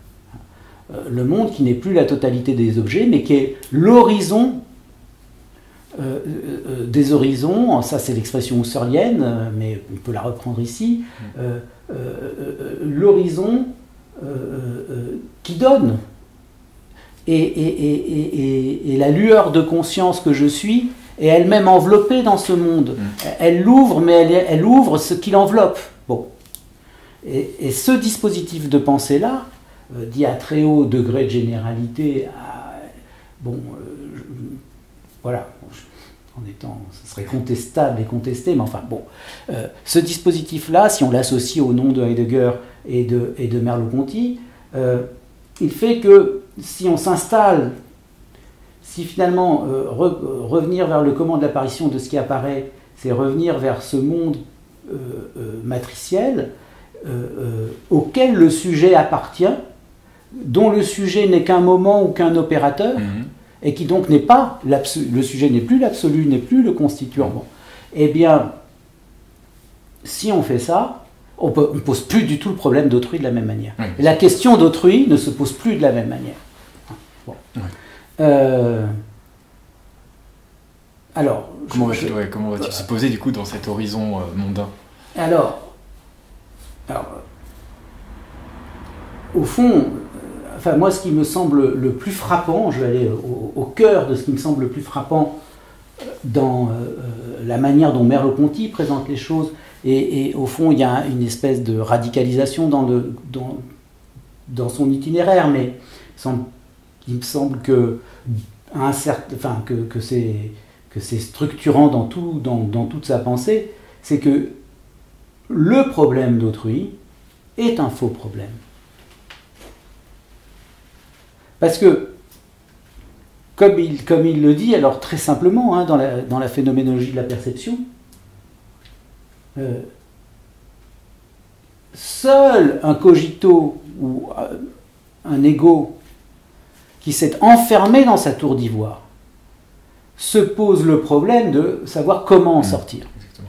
Le monde qui n'est plus la totalité des objets, mais qui est l'horizon euh, euh, des horizons. Ça, c'est l'expression husserlienne, euh, mais on peut la reprendre ici. Euh, euh, euh, l'horizon euh, euh, qui donne. Et, et, et, et, et la lueur de conscience que je suis est elle-même enveloppée dans ce monde. Elle l'ouvre, mais elle, elle ouvre ce qui l'enveloppe. Bon. Et, et ce dispositif de pensée-là, Euh, dit à très haut degré de généralité, à, bon, euh, je, voilà, en étant, ce serait contestable et contesté, mais enfin bon, euh, ce dispositif-là, si on l'associe au nom de Heidegger et de, et de Merleau-Ponty, euh, il fait que si on s'installe, si finalement euh, re, revenir vers le comment de l'apparition de ce qui apparaît, c'est revenir vers ce monde euh, euh, matriciel euh, euh, auquel le sujet appartient, dont le sujet n'est qu'un moment ou qu'un opérateur, mmh. et qui donc n'est pas, le sujet n'est plus l'absolu, n'est plus le constituant. Bon. Eh bien, si on fait ça, on ne pose plus du tout le problème d'autrui de la même manière. Oui. La question d'autrui ne se pose plus de la même manière. Bon. Oui. Euh, alors, comment va-t-il ouais, va se poser du coup dans cet horizon euh, mondain? Alors, alors, au fond, enfin moi, ce qui me semble le plus frappant, je vais aller au, au cœur de ce qui me semble le plus frappant dans euh, la manière dont Merleau-Ponty présente les choses, et, et au fond, il y a une espèce de radicalisation dans, le, dans, dans son itinéraire, mais il, semble, il me semble que, un certain, enfin, que, que c'est que c'est structurant dans, tout, dans, dans toute sa pensée, c'est que le problème d'autrui est un faux problème. Parce que, comme il, comme il le dit, alors très simplement, hein, dans, la, dans la phénoménologie de la perception, euh, seul un cogito ou euh, un ego qui s'est enfermé dans sa tour d'ivoire se pose le problème de savoir comment en sortir. Exactement.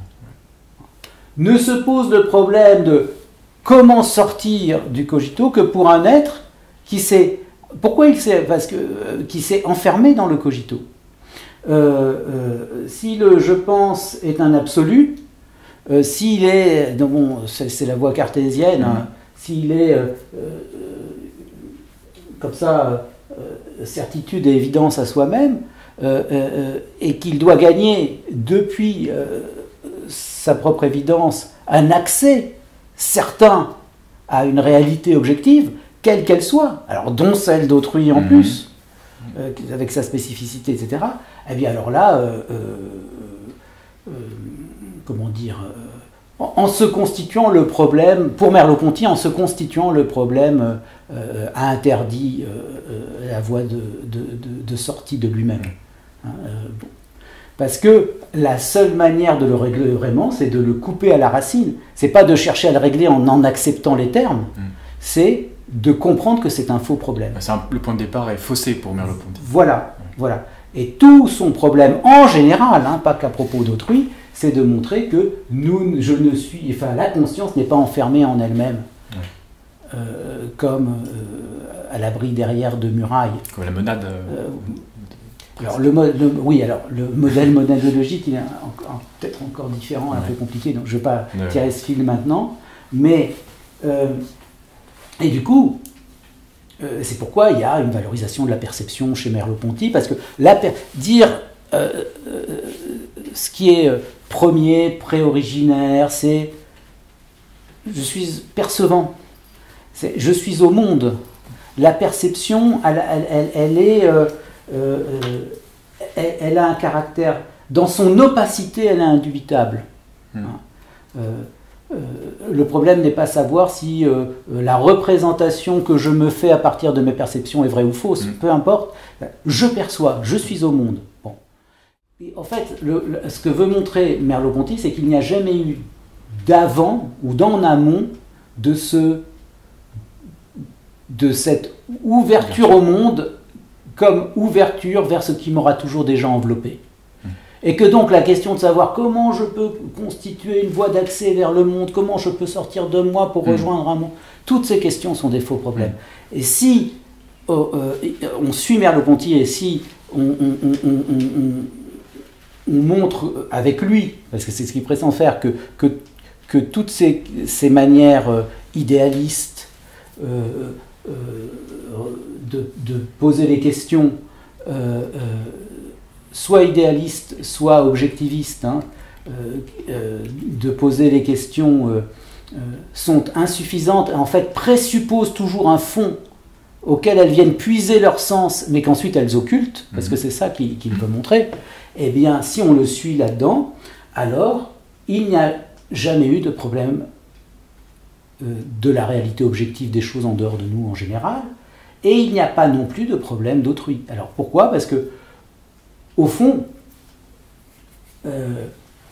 Ne se pose le problème de comment sortir du cogito que pour un être qui s'est... Pourquoi il s'est... Parce que, euh, qui s'est enfermé dans le cogito. Euh, euh, si le « je pense » est un absolu, euh, s'il est... Bon, c'est la voie cartésienne, mmh. hein, s'il est euh, euh, comme ça, euh, certitude et évidence à soi-même, Euh, euh, et qu'il doit gagner depuis euh, sa propre évidence un accès certain à une réalité objective, quelle qu'elle soit, alors dont celle d'autrui en mmh. plus, euh, avec sa spécificité, et cetera, eh bien alors là, euh, euh, euh, comment dire, euh, en, en se constituant le problème, pour Merleau-Ponty, en se constituant le problème euh, a interdit euh, la voie de, de, de, de sortie de lui-même. Euh, bon. Parce que la seule manière de le régler vraiment, c'est de le couper à la racine. C'est pas de chercher à le régler en en acceptant les termes, mm. c'est de comprendre que c'est un faux problème. Un, le point de départ est faussé pour Merleau-Ponty. Voilà, ouais. voilà. Et tout son problème, en général, hein, pas qu'à propos d'autrui, c'est de montrer que nous, je ne suis, enfin, la conscience n'est pas enfermée en elle-même, ouais. euh, comme euh, à l'abri derrière de murailles. Comme la monade. Euh... Euh, Alors, le, le, oui, alors le modèle monadologique, il est peut-être encore différent, ouais. un peu compliqué, donc je ne vais pas ouais. tirer ce fil maintenant. Mais, euh, et du coup, euh, c'est pourquoi il y a une valorisation de la perception chez Merleau-Ponty, parce que la per dire euh, euh, ce qui est premier, pré-originaire, c'est je suis percevant, je suis au monde. La perception, elle, elle, elle, elle est... Euh, Euh, euh, elle, elle a un caractère, dans son opacité, elle est indubitable. Mmh. Hein. Euh, euh, le problème n'est pas savoir si euh, la représentation que je me fais à partir de mes perceptions est vraie ou fausse, mmh. peu importe. Je perçois, je suis au monde. Bon. Et en fait, le, le, ce que veut montrer Merleau-Ponty, c'est qu'il n'y a jamais eu d'avant ou d'en amont de, ce, de cette ouverture au monde comme ouverture vers ce qui m'aura toujours déjà enveloppé. Mmh. Et que donc la question de savoir comment je peux constituer une voie d'accès vers le monde, comment je peux sortir de moi pour mmh. rejoindre un monde, toutes ces questions sont des faux problèmes. Mmh. Et si euh, euh, on suit Merleau-Ponty et si on, on, on, on, on, on montre avec lui, parce que c'est ce qu'il prétend faire, que, que, que toutes ces, ces manières euh, idéalistes, euh, euh, De, de poser les questions euh, euh, soit idéalistes, soit objectivistes, hein, euh, euh, de poser les questions euh, euh, sont insuffisantes, en fait présupposent toujours un fond auquel elles viennent puiser leur sens, mais qu'ensuite elles occultent, parce que c'est ça qu'il qu'il veut montrer. Eh bien, si on le suit là-dedans, alors il n'y a jamais eu de problème euh, de la réalité objective des choses en dehors de nous en général. Et il n'y a pas non plus de problème d'autrui. Alors pourquoi? Parce que, au fond, euh,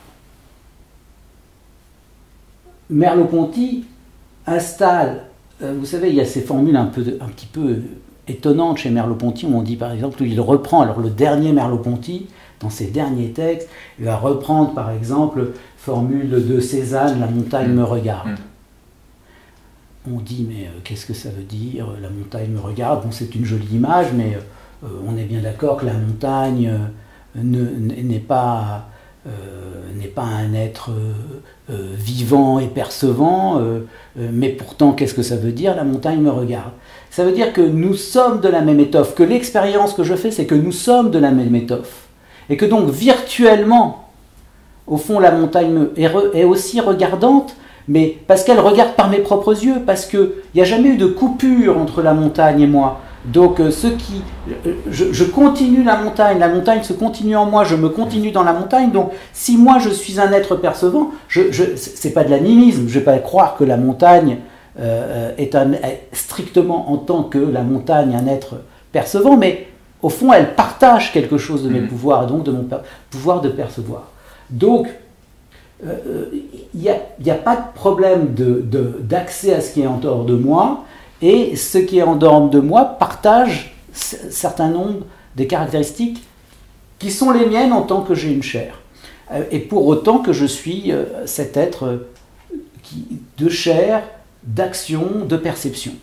Merleau-Ponty installe, euh, vous savez, il y a ces formules un, peu de, un petit peu étonnantes chez Merleau-Ponty, où on dit par exemple, il reprend, alors le dernier Merleau-Ponty, dans ses derniers textes, il va reprendre par exemple, formule de Cézanne, la montagne mmh. me regarde. Mmh. On dit, mais euh, qu'est-ce que ça veut dire? La montagne me regarde. Bon, c'est une jolie image, mais euh, on est bien d'accord que la montagne euh, n'est pas, euh, n'est pas un être euh, vivant et percevant. Euh, euh, mais pourtant, qu'est-ce que ça veut dire? La montagne me regarde. Ça veut dire que nous sommes de la même étoffe, que l'expérience que je fais, c'est que nous sommes de la même étoffe. et que donc virtuellement, au fond, la montagne est, re, est aussi regardante, mais parce qu'elle regarde par mes propres yeux, parce qu'il n'y a jamais eu de coupure entre la montagne et moi. Donc euh, ce qui, je, je continue la montagne, la montagne se continue en moi, je me continue dans la montagne. Donc si moi je suis un être percevant, je, je, c'est pas de l'animisme, je ne vais pas croire que la montagne euh, est, un, est strictement en tant que la montagne un être percevant, mais au fond elle partage quelque chose de mes mmh. pouvoirs, et donc de mon pouvoir de percevoir. Donc euh, il n'y a, y a pas de problème de, de, d'accès à ce qui est en dehors de moi. Et ce qui est en dehors de moi partage un certain nombre des caractéristiques qui sont les miennes en tant que j'ai une chair. Et pour autant que je suis cet être de chair, d'action, de perception.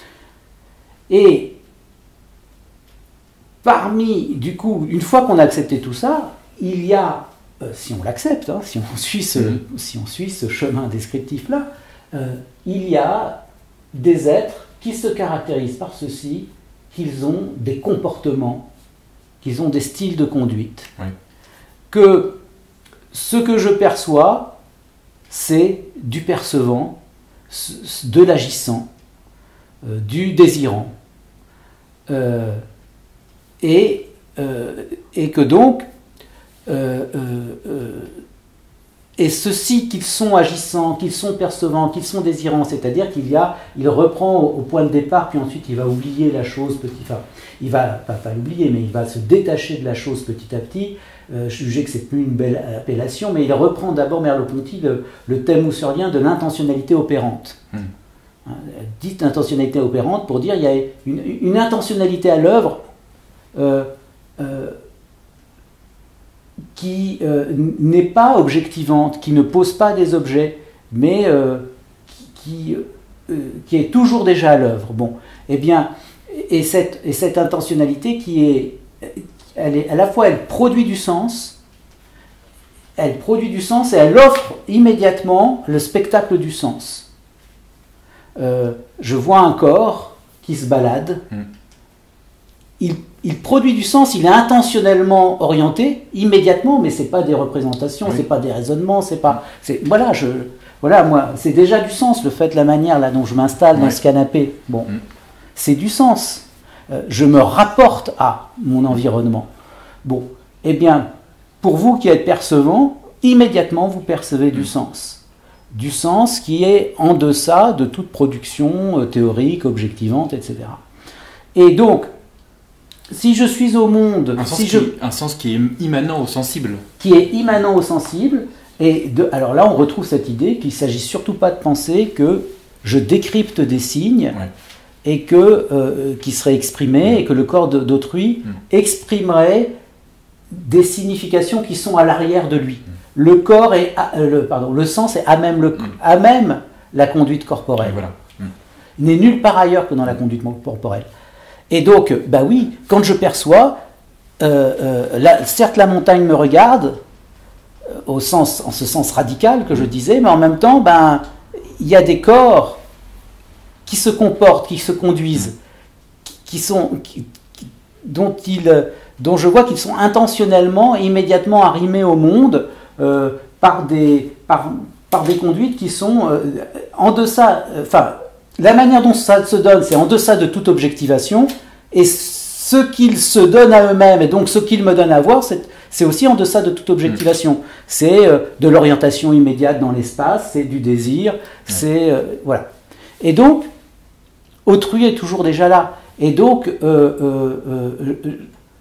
Et parmi, du coup, une fois qu'on a accepté tout ça, il y a, si on l'accepte, hein, si on suit ce, si on suit ce chemin descriptif-là, euh, il y a des êtres qui se caractérisent par ceci, qu'ils ont des comportements, qu'ils ont des styles de conduite. Oui. Que ce que je perçois, c'est du percevant, de l'agissant, euh, du désirant. Euh, et, euh, et que donc, euh, euh, euh, et ceux-ci qu'ils sont agissants, qu'ils sont percevants, qu'ils sont désirants, c'est-à-dire qu'il y a, il reprend au, au point de départ, puis ensuite il va oublier la chose petit, enfin, il va pas, pas l'oublier, mais il va se détacher de la chose petit à petit, euh, juger que c'est plus une belle appellation, mais il reprend d'abord Merleau-Ponty le, le thème husserlien de l'intentionnalité opérante. Hum. Hein, dite intentionnalité opérante pour dire il y a une, une intentionnalité à l'œuvre. Euh, euh, qui euh, n'est pas objectivante, qui ne pose pas des objets, mais euh, qui, qui, euh, qui est toujours déjà à l'œuvre. Bon, eh bien, et cette, et cette intentionnalité qui est, elle est, à la fois elle produit du sens, elle produit du sens et elle offre immédiatement le spectacle du sens. Euh, je vois un corps qui se balade, mmh. il Il produit du sens, il est intentionnellement orienté, immédiatement, mais ce n'est pas des représentations, oui. ce n'est pas des raisonnements, c'est pas... C'est, voilà, je, voilà, moi, c'est déjà du sens, le fait, la manière là, dont je m'installe oui. dans ce canapé. Bon, mm. c'est du sens. Euh, je me rapporte à mon environnement. Bon, eh bien, pour vous qui êtes percevant, immédiatement, vous percevez du sens. Du sens qui est en deçà de toute production euh, théorique, objectivante, et cetera. Et donc, si je suis au monde... Un sens, si qui, je, un sens qui est immanent au sensible. Qui est immanent au sensible. Et de, alors là, on retrouve cette idée qu'il ne s'agit surtout pas de penser que je décrypte des signes ouais. et que, euh, qui seraient exprimés ouais. et que le corps de, d'autrui mmh. exprimerait des significations qui sont à l'arrière de lui. Mmh. Le corps est... À, euh, le, pardon, le sens est à même, le, mmh. à même la conduite corporelle. Ouais, voilà. mmh. Il n'est nulle part ailleurs que dans la conduite corporelle. Et donc, bah oui, quand je perçois, euh, euh, la, certes la montagne me regarde, euh, au sens, en ce sens radical que je disais, mais en même temps, ben, il y a des corps qui se comportent, qui se conduisent, qui, qui sont, qui, qui, dont, ils, dont je vois qu'ils sont intentionnellement, immédiatement arrimés au monde euh, par, des, par, par des conduites qui sont euh, en deçà, enfin, euh, la manière dont ça se donne, c'est en deçà de toute objectivation, et ce qu'ils se donnent à eux-mêmes, et donc ce qu'ils me donnent à voir, c'est, c'est aussi en deçà de toute objectivation. Mmh. C'est euh, de l'orientation immédiate dans l'espace, c'est du désir, mmh. c'est... Euh, voilà. Et donc, autrui est toujours déjà là. Et donc, euh, euh, euh,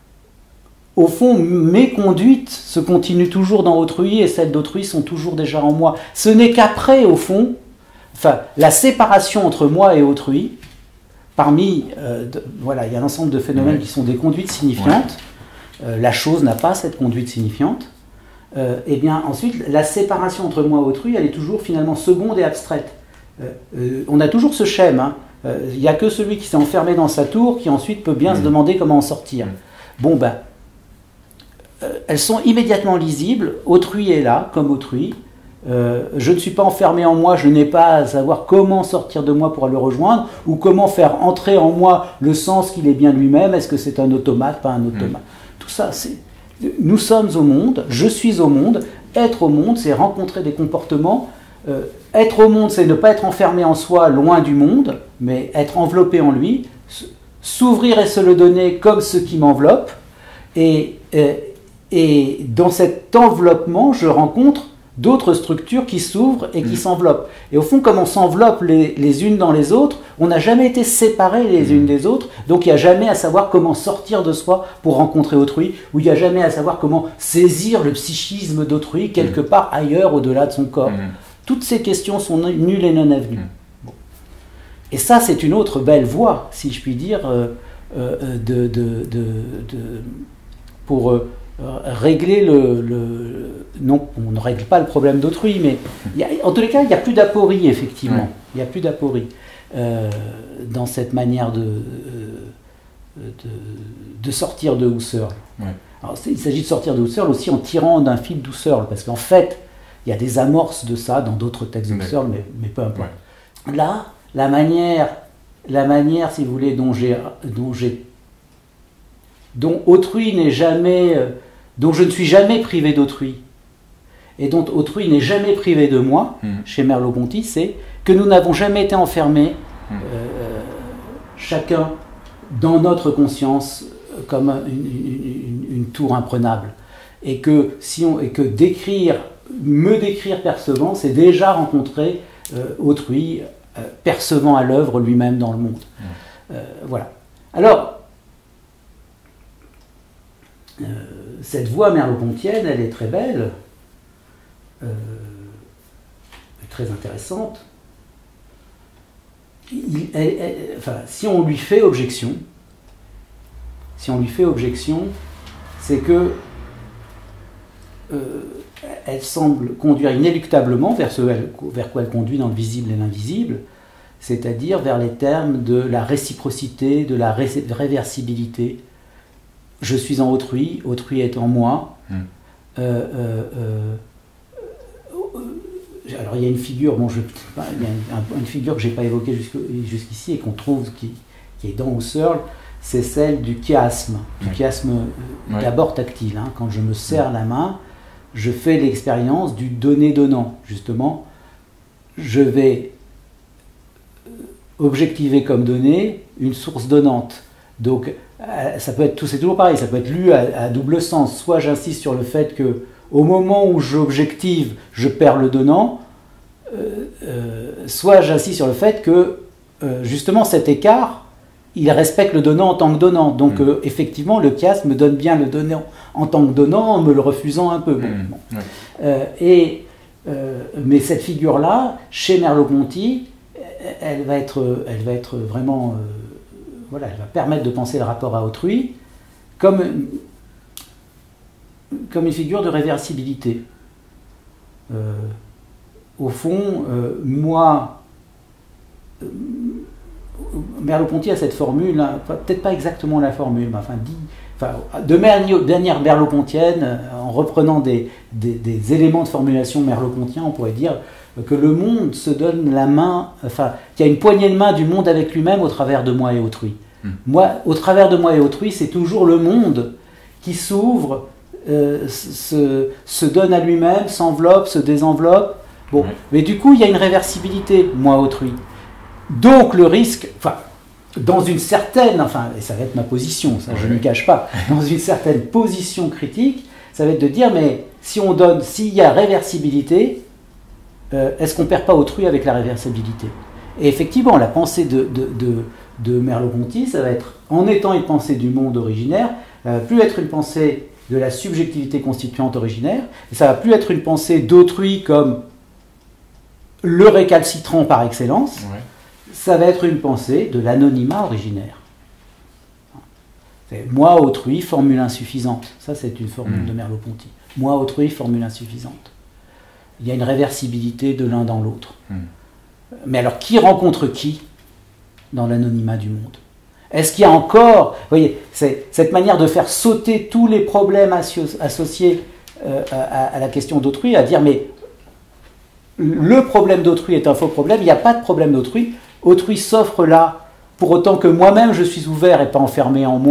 au fond, mes conduites se continuent toujours dans autrui, et celles d'autrui sont toujours déjà en moi. Ce n'est qu'après, au fond, enfin, la séparation entre moi et autrui, parmi, euh, de, voilà, il y a un ensemble de phénomènes ouais. qui sont des conduites signifiantes. Ouais. Euh, la chose n'a pas cette conduite signifiante. Euh, et bien ensuite, la séparation entre moi et autrui, elle est toujours finalement seconde et abstraite. Euh, euh, on a toujours ce schème. Hein. Euh, il n'y a que celui qui s'est enfermé dans sa tour qui ensuite peut bien mmh. se demander comment en sortir. Mmh. Bon ben, euh, elles sont immédiatement lisibles. Autrui est là, comme autrui. Euh, je ne suis pas enfermé en moi, je n'ai pas à savoir comment sortir de moi pour le rejoindre, ou comment faire entrer en moi le sens qu'il est bien lui-même, est-ce que c'est un automate, pas un automate. Mmh. Tout ça, c'est Nous sommes au monde, je suis au monde. Être au monde, c'est rencontrer des comportements. Euh, être au monde, c'est ne pas être enfermé en soi, loin du monde, mais être enveloppé en lui, s'ouvrir et se le donner comme ce qui m'enveloppe. Et, et, et dans cet enveloppement, je rencontre d'autres structures qui s'ouvrent et qui mmh. s'enveloppent. Et au fond, comme on s'enveloppe les, les unes dans les autres, on n'a jamais été séparés les mmh. unes des autres, donc il n'y a jamais à savoir comment sortir de soi pour rencontrer autrui, ou il n'y a jamais à savoir comment saisir le psychisme d'autrui quelque mmh. part ailleurs, au-delà de son corps. Mmh. Toutes ces questions sont nulles et non avenues. Mmh. Bon. Et ça, c'est une autre belle voie, si je puis dire, euh, euh, de, de, de, de, pour... Euh, régler le, le... Non, on ne règle pas le problème d'autrui, mais il y a, en tous les cas, il n'y a plus d'aporie, effectivement. Ouais. Il n'y a plus d'aporie euh, dans cette manière de, de, de sortir de Husserl. Ouais. Alors, il s'agit de sortir de Husserl aussi en tirant d'un fil d'Husserl, parce qu'en fait, il y a des amorces de ça dans d'autres textes de Husserl, mais, mais peu importe. Ouais. Là, la manière, la manière, si vous voulez, dont j'ai... Dont, j'ai, dont autrui n'est jamais... dont je ne suis jamais privé d'autrui, et dont autrui n'est jamais privé de moi, mmh. chez Merleau-Ponty, c'est que nous n'avons jamais été enfermés, mmh. euh, chacun dans notre conscience, comme une, une, une tour imprenable. Et que, si on, et que décrire, me décrire percevant, c'est déjà rencontrer euh, autrui, euh, percevant à l'œuvre lui-même dans le monde. Mmh. Euh, voilà. Alors, Euh, cette voie merleau-pontienne, elle est très belle, euh, très intéressante. Il, elle, elle, enfin, si on lui fait objection, si on lui fait objection, c'est que euh, elle semble conduire inéluctablement vers ce vers quoi elle conduit dans le visible et l'invisible, c'est-à-dire vers les termes de la réciprocité, de la ré- réversibilité. Je suis en autrui, autrui est en moi. Mmh. Euh, euh, euh, alors il y a une figure, bon, je, il y a une, une figure que je n'ai pas évoquée jusqu'ici et qu'on trouve qui, qui est dans Husserl, c'est celle du chiasme, du chiasme ouais. d'abord tactile. Hein. Quand je me serre la main, je fais l'expérience du donner-donnant. Justement, je vais objectiver comme donné une source donnante. Donc, ça peut être, c'est toujours pareil, ça peut être lu à, à double sens. Soit j'insiste sur le fait que, au moment où j'objective, je perds le donnant, euh, euh, soit j'insiste sur le fait que, euh, justement, cet écart, il respecte le donnant en tant que donnant. Donc, mmh. euh, effectivement, le chiasme me donne bien le donnant en tant que donnant, en me le refusant un peu. Bon, mmh. bon. Ouais. Euh, et, euh, mais cette figure-là, chez Merleau-Ponty, elle va être, elle va être vraiment... Euh, voilà, elle va permettre de penser le rapport à autrui comme, comme une figure de réversibilité. Euh, au fond, euh, moi, euh, Merleau-Ponty a cette formule, hein, peut-être pas exactement la formule, mais enfin, dit, enfin de manière merleau-pontienne, en reprenant des, des, des éléments de formulation merleau-pontien, on pourrait dire que le monde se donne la main, enfin, qu'il y a une poignée de main du monde avec lui-même au travers de moi et autrui. Mmh. Moi, au travers de moi et autrui, c'est toujours le monde qui s'ouvre, euh, se, se donne à lui-même, s'enveloppe, se désenveloppe. Bon, mmh. mais du coup, il y a une réversibilité, moi-autrui. Donc, le risque, enfin, dans une certaine, enfin, et ça va être ma position, ça, mmh. je ne cache pas, dans une certaine position critique, ça va être de dire, mais si on donne, s'il y a réversibilité, Euh, est-ce qu'on ne perd pas autrui avec la réversibilité? Et effectivement, la pensée de, de, de, de Merleau-Ponty, ça va être, en étant une pensée du monde originaire, ça ne va plus être une pensée de la subjectivité constituante originaire, et ça ne va plus être une pensée d'autrui comme le récalcitrant par excellence, ouais. ça va être une pensée de l'anonymat originaire. C'est moi, autrui, formule insuffisante. Ça, c'est une formule mmh. de Merleau-Ponty. Moi, autrui, formule insuffisante. Il y a une réversibilité de l'un dans l'autre. Mmh. Mais alors, qui rencontre qui dans l'anonymat du monde? Est-ce qu'il y a encore... Vous voyez, c'est cette manière de faire sauter tous les problèmes asso- associés euh, à, à la question d'autrui, à dire, mais le problème d'autrui est un faux problème, il n'y a pas de problème d'autrui. Autrui s'offre là, pour autant que moi-même je suis ouvert et pas enfermé en moi, mmh.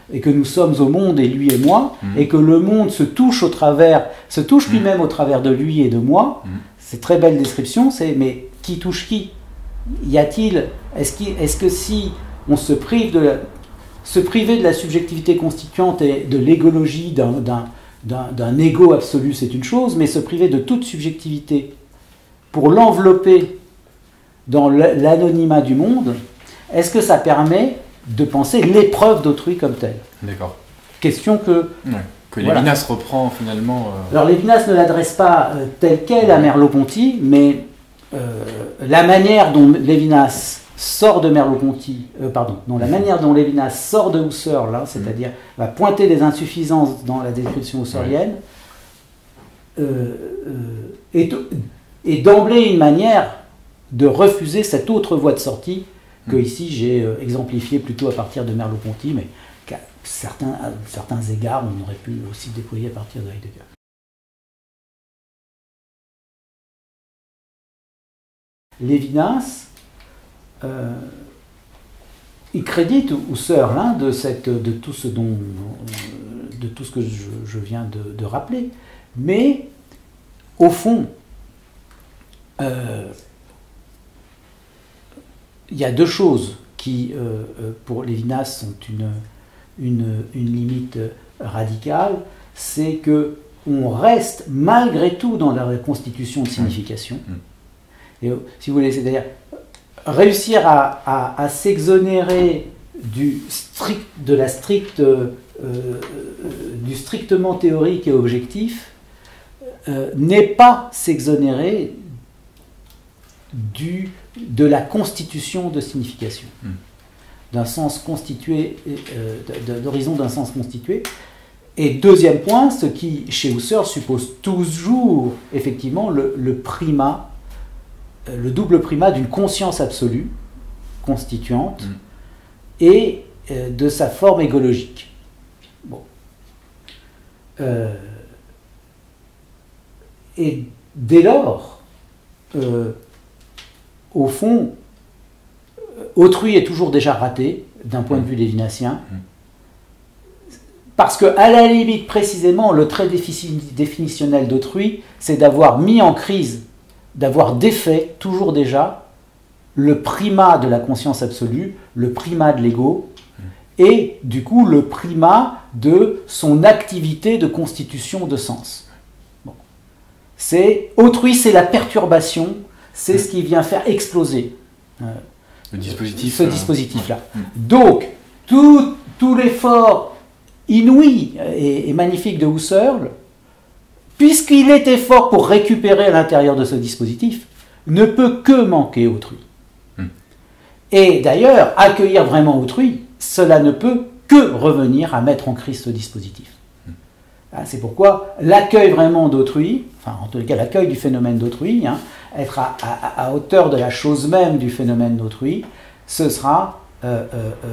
et que nous sommes au monde et lui et moi, mmh. et que le monde se touche au travers, se touche lui-même au travers de lui et de moi. Mmh. C'est très belle description, c'est mais qui touche qui? Y a-t-il, est-ce qu'il, est-ce que si on se prive de la, se priver de la subjectivité constituante et de l'égologie d'un, d'un, d'un, d'un ego absolu, c'est une chose, mais se priver de toute subjectivité pour l'envelopper dans l'anonymat du monde, est-ce que ça permet de penser l'épreuve d'autrui comme telle? D'accord. Question que... Ouais, que voilà. Lévinas reprend finalement... Euh... Alors Lévinas ne l'adresse pas euh, telle qu'elle à Merleau-Ponty, mais euh, la manière dont Lévinas sort de Merleau-Ponty, euh, pardon, dont la manière dont Lévinas sort de Husserl, là, c'est-à-dire mmh. va pointer des insuffisances dans la description husserlienne, ouais. euh, euh, est, est d'emblée une manière de refuser cette autre voie de sortie que ici j'ai euh, exemplifié plutôt à partir de Merleau-Ponty, mais qu'à certains, à certains égards, on aurait pu aussi déployer à partir de Heidegger. Lévinas, euh, il crédite Husserl hein, de, cette, de, tout ce dont, de tout ce que je, je viens de, de rappeler, mais au fond, euh, il y a deux choses qui, euh, pour Lévinas, sont une, une, une limite radicale. C'est qu'on reste malgré tout dans la reconstitution de signification. Et, si vous voulez, c'est-à-dire réussir à, à, à s'exonérer du strict, de la stricte, euh, euh, du strictement théorique et objectif euh, n'est pas s'exonérer du de la constitution de signification, mmh. d'un sens constitué, euh, d'horizon d'un sens constitué. Et deuxième point, ce qui, chez Husserl, suppose toujours, effectivement, le, le primat, euh, le double primat d'une conscience absolue, constituante, mmh. et euh, de sa forme égologique. Bon. Euh, et dès lors, euh, au fond, autrui est toujours déjà raté, d'un point de vue lévinassien, parce que, à la limite, précisément, le trait définitionnel d'autrui, c'est d'avoir mis en crise, d'avoir défait, toujours déjà, le primat de la conscience absolue, le primat de l'ego, et, du coup, le primat de son activité de constitution de sens. Bon. C'est, autrui, c'est la perturbation, c'est ce qui vient faire exploser euh, le dispositif, ce euh... dispositif-là. Ouais. Donc, tout, tout l'effort inouï et, et magnifique de Husserl, puisqu'il est effort pour récupérer à l'intérieur de ce dispositif, ne peut que manquer autrui. Mm. Et d'ailleurs, accueillir vraiment autrui, cela ne peut que revenir à mettre en crise ce dispositif. C'est pourquoi l'accueil vraiment d'autrui, enfin en tout cas l'accueil du phénomène d'autrui, hein, être à, à, à hauteur de la chose même du phénomène d'autrui, ce sera euh, euh, euh,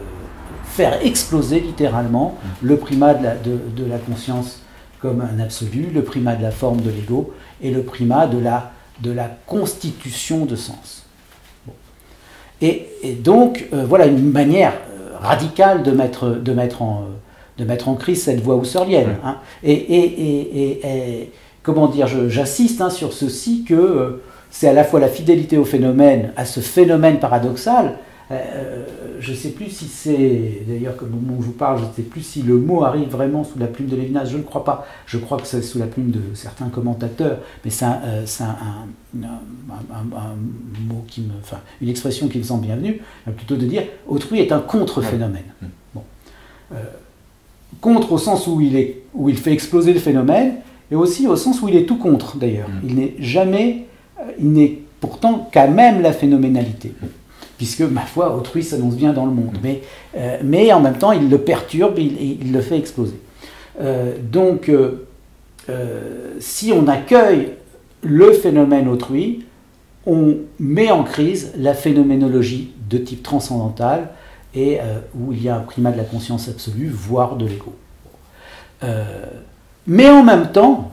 faire exploser littéralement le primat de la, de, de la conscience comme un absolu, le primat de la forme de l'ego et le primat de la, de la constitution de sens. Bon. Et, et donc, euh, voilà une manière radicale de mettre, de mettre en... Euh, de mettre en crise cette voie husserlienne. Hein. Et, et, et, et, et comment dire, j'insiste hein, sur ceci que euh, c'est à la fois la fidélité au phénomène, à ce phénomène paradoxal. Euh, je ne sais plus si c'est, d'ailleurs, au moment où je vous parle, je ne sais plus si le mot arrive vraiment sous la plume de Lévinas, je ne crois pas. Je crois que c'est sous la plume de certains commentateurs, mais c'est un, euh, c'est un, un, un, un, un mot qui me, enfin, une expression qui me semble bienvenue, plutôt de dire autrui est un contre-phénomène. Bon. Euh, Contre au sens où il, est, où il fait exploser le phénomène, et aussi au sens où il est tout contre, d'ailleurs. Mmh. Il n'est jamais, il n'est pourtant qu'à même la phénoménalité, puisque, ma foi, autrui s'annonce bien dans le monde. Mmh. Mais, euh, mais en même temps, il le perturbe, il, il le fait exploser. Euh, donc, euh, euh, si on accueille le phénomène autrui, on met en crise la phénoménologie de type transcendantal, et euh, où il y a un primat de la conscience absolue, voire de l'ego. Euh, mais en même temps,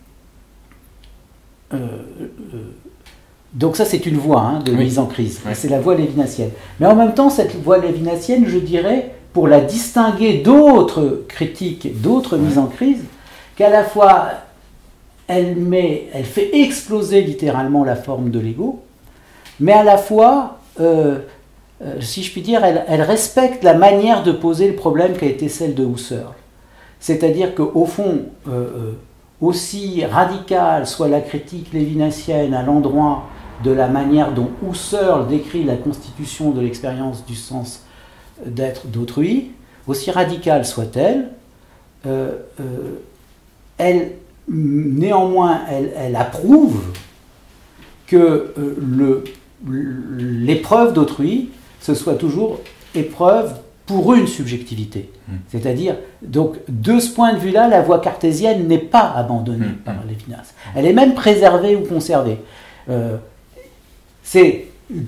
euh, euh, donc ça c'est une voie hein, de oui. mise en crise, oui. c'est la voie lévinassienne. Mais en même temps, cette voie lévinassienne, je dirais, pour la distinguer d'autres critiques, d'autres ouais. mises en crise, qu'à la fois elle, met, elle fait exploser littéralement la forme de l'ego, mais à la fois, euh, euh, si je puis dire, elle, elle respecte la manière de poser le problème qui a été celle de Husserl. C'est-à-dire qu'au fond, euh, euh, aussi radicale soit la critique lévinassienne à l'endroit de la manière dont Husserl décrit la constitution de l'expérience du sens d'être d'autrui, aussi radicale soit-elle, euh, euh, elle, néanmoins, elle, elle approuve que euh, le, l'épreuve d'autrui, ce soit toujours épreuve pour une subjectivité. Mmh. C'est-à-dire, donc, de ce point de vue-là, la voie cartésienne n'est pas abandonnée mmh. par Lévinas. Elle est même préservée ou conservée. Euh, c'est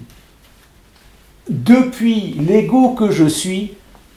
depuis l'ego que je suis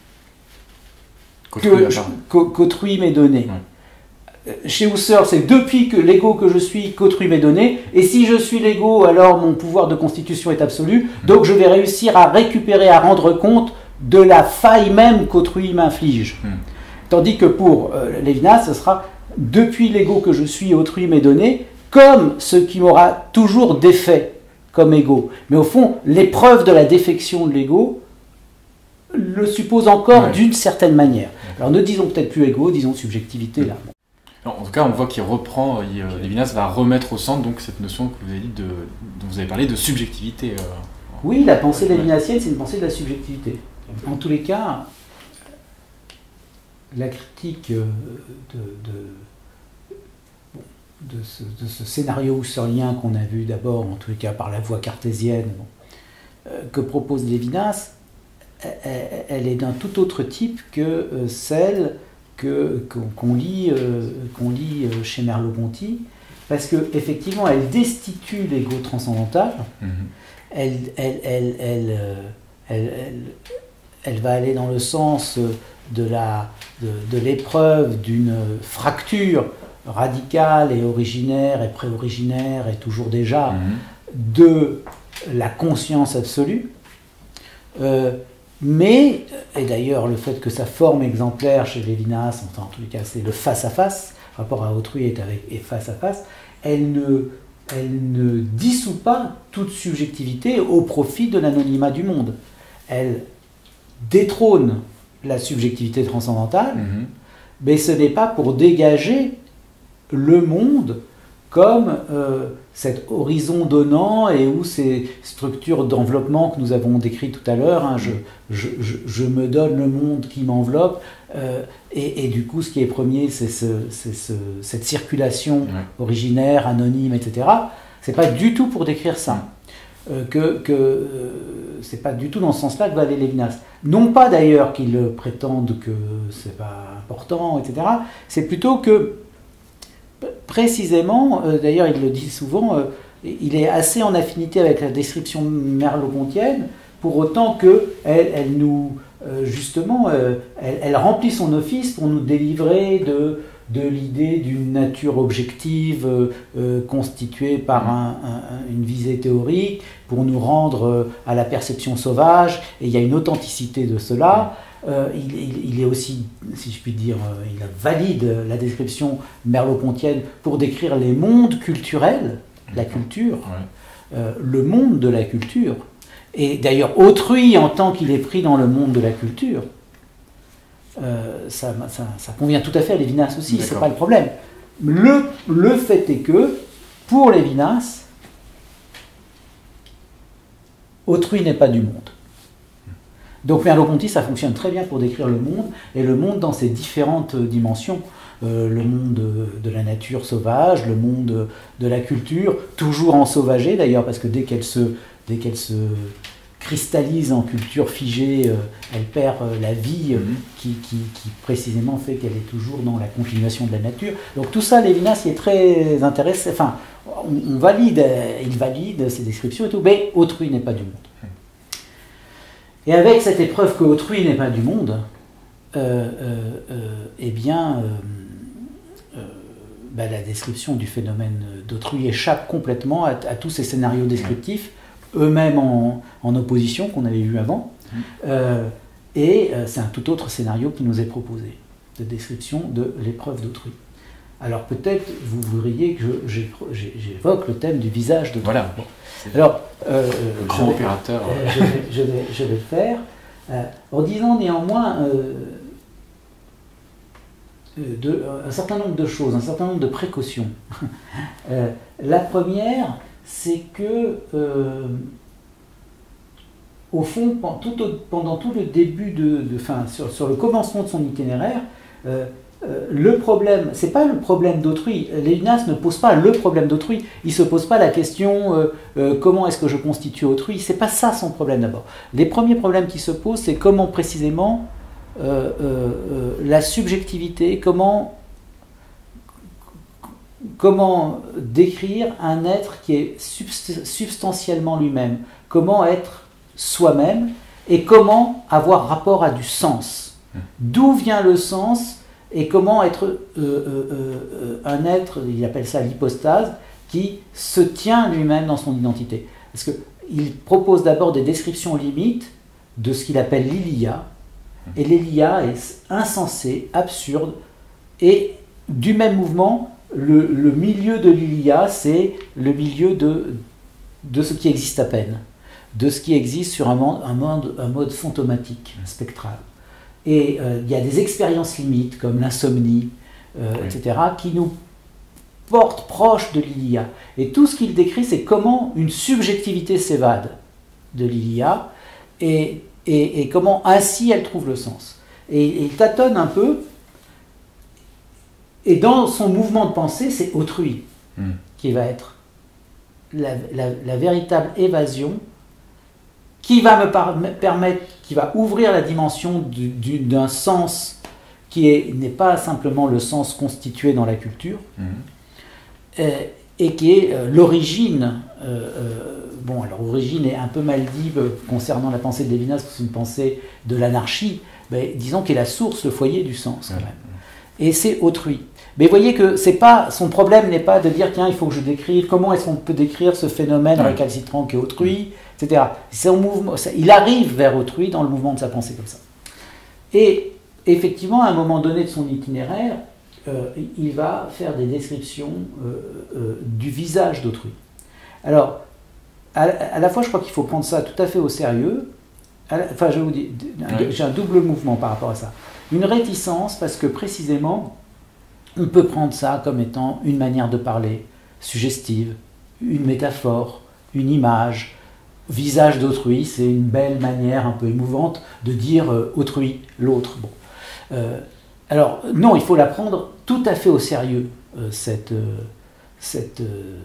qu'autrui m'est donné. Mmh. Chez Husserl, c'est depuis que l'ego que je suis qu'autrui m'est donné, et si je suis l'ego, alors mon pouvoir de constitution est absolu, mmh. donc je vais réussir à récupérer, à rendre compte de la faille même qu'autrui m'inflige. Mmh. Tandis que pour euh, Lévinas, ce sera depuis l'ego que je suis, autrui m'est donné, comme ce qui m'aura toujours défait comme ego. Mais au fond, l'épreuve de la défection de l'ego le suppose encore ouais. d'une certaine manière. Alors ne disons peut-être plus ego, disons subjectivité là. En tout cas, on voit qu'il reprend, il, euh, Lévinas va remettre au centre donc cette notion que vous avez dit de, dont vous avez parlé de subjectivité. Euh, oui, la pensée ouais. lévinassienne, c'est une pensée de la subjectivité. En tous les cas, la critique de, de, de, ce, de ce scénario husserlien qu'on a vu d'abord, en tous les cas par la voie cartésienne, bon, euh, que propose Lévinas, elle, elle est d'un tout autre type que euh, celle que, qu'on, qu'on lit, euh, qu'on lit chez Merleau-Ponty, parce qu'effectivement, elle destitue l'ego transcendantal, mm-hmm. elle, elle, elle, elle, elle, elle Elle va aller dans le sens de, la, de, de l'épreuve d'une fracture radicale et originaire et pré-originaire et toujours déjà mmh. de la conscience absolue. Euh, mais, et d'ailleurs le fait que sa forme exemplaire chez Lévinas, enfin en tous les cas c'est le face-à-face, rapport à autrui est, avec, est face-à-face, elle ne, elle ne dissout pas toute subjectivité au profit de l'anonymat du monde. Elle détrône la subjectivité transcendantale, mmh. mais ce n'est pas pour dégager le monde comme euh, cet horizon donnant et où ces structures d'enveloppement que nous avons décrites tout à l'heure, hein, je, je, je, je me donne le monde qui m'enveloppe, euh, et, et du coup ce qui est premier c'est, ce, c'est ce, cette circulation mmh. originaire, anonyme, et cetera. C'est pas du tout pour décrire ça. Euh, que, que euh, c'est pas du tout dans ce sens-là que va aller Lévinas. Non pas d'ailleurs qu'ils prétendent que c'est pas important, et cetera. C'est plutôt que, précisément, euh, d'ailleurs il le dit souvent, euh, il est assez en affinité avec la description merleau-pontienne, pour autant qu'elle elle nous, euh, justement, euh, elle, elle remplit son office pour nous délivrer de de l'idée d'une nature objective euh, euh, constituée par un, un, une visée théorique pour nous rendre euh, à la perception sauvage, et il y a une authenticité de cela. Euh, il, il, il est aussi, si je puis dire, euh, il valide la description merleau-pontienne pour décrire les mondes culturels, la culture, ouais. euh, le monde de la culture, et d'ailleurs autrui en tant qu'il est pris dans le monde de la culture. Euh, ça, ça, ça convient tout à fait à Lévinas aussi, c'est pas le problème. Le, le fait est que, pour Lévinas, autrui n'est pas du monde. Donc Merleau-Ponty, ça fonctionne très bien pour décrire le monde, et le monde dans ses différentes dimensions. Euh, le monde de, de la nature sauvage, le monde de la culture, toujours ensauvagée d'ailleurs, parce que dès qu'elle se, dès qu'elle se cristallise en culture figée, euh, elle perd euh, la vie euh, mm-hmm. qui, qui, qui précisément fait qu'elle est toujours dans la continuation de la nature. Donc tout ça, Lévinas y est très intéressé. Enfin, on, on valide, euh, il valide ces descriptions et tout, mais autrui n'est pas du monde. Mm. Et avec cette épreuve que autrui n'est pas du monde, euh, euh, euh, eh bien, euh, euh, bah, la description du phénomène d'autrui échappe complètement à, à tous ces scénarios descriptifs, eux-mêmes en, en opposition, qu'on avait vu avant. Mmh. Euh, Et euh, c'est un tout autre scénario qui nous est proposé, de description de l'épreuve d'autrui. Alors peut-être vous voudriez que j'évoque le thème du visage d'autrui. Voilà. Bon. Alors, euh, le grand vais, opérateur. Euh, je, vais, je, vais, je vais le faire, euh, en disant néanmoins euh, de, un certain nombre de choses, un certain nombre de précautions. euh, la première, c'est que, euh, au fond, pendant tout, pendant tout le début de, de fin, sur, sur le commencement de son itinéraire, euh, euh, le problème, c'est pas le problème d'autrui. Lévinas ne pose pas le problème d'autrui. Il se pose pas la question euh, euh, comment est-ce que je constitue autrui. C'est pas ça son problème d'abord. Les premiers problèmes qui se posent, c'est comment précisément euh, euh, euh, la subjectivité, comment comment décrire un être qui est substantiellement lui-même, comment être soi-même et comment avoir rapport à du sens. D'où vient le sens et comment être euh, euh, euh, un être, il appelle ça l'hypostase, qui se tient lui-même dans son identité. Parce qu'il propose d'abord des descriptions limites de ce qu'il appelle l'ilia, et l'ilia est insensé, absurde, et du même mouvement, le, le milieu de l'ilia, c'est le milieu de, de ce qui existe à peine, de ce qui existe sur un mode, un mode, un mode fantomatique, spectral. Et euh, il y a des expériences limites, comme l'insomnie, euh, oui. et cetera, qui nous portent proche de l'ilia. Et tout ce qu'il décrit, c'est comment une subjectivité s'évade de l'ilia, et, et, et comment ainsi elle trouve le sens. Et, et il tâtonne un peu, et dans son mouvement de pensée, c'est autrui mm. qui va être la, la, la véritable évasion qui va me par permettre, qui va ouvrir la dimension d'un sens qui n'est pas simplement le sens constitué dans la culture, mmh. euh, et qui est euh, l'origine, euh, euh, bon alors origine est un peu mal dit euh, concernant la pensée de Lévinas, parce que c'est une pensée de l'anarchie, mais disons qu'elle est la source, le foyer du sens quand même. Mmh. Et c'est autrui. Mais vous voyez que c'est pas, son problème n'est pas de dire tiens il faut que je décrive, comment est-ce qu'on peut décrire ce phénomène mmh. récalcitrant qu'est autrui, mmh. et cetera. Son mouvement, il arrive vers autrui dans le mouvement de sa pensée comme ça. Et effectivement, à un moment donné de son itinéraire, euh, il va faire des descriptions euh, euh, du visage d'autrui. Alors, à, à la fois, je crois qu'il faut prendre ça tout à fait au sérieux. La, enfin, je vous dis, oui. j'ai un double mouvement par rapport à ça. Une réticence, parce que précisément, on peut prendre ça comme étant une manière de parler suggestive, une métaphore, une image. Visage d'autrui, c'est une belle manière un peu émouvante de dire euh, autrui, l'autre. Bon. Euh, alors, non, il faut la prendre tout à fait au sérieux, euh, cette, euh, cette euh,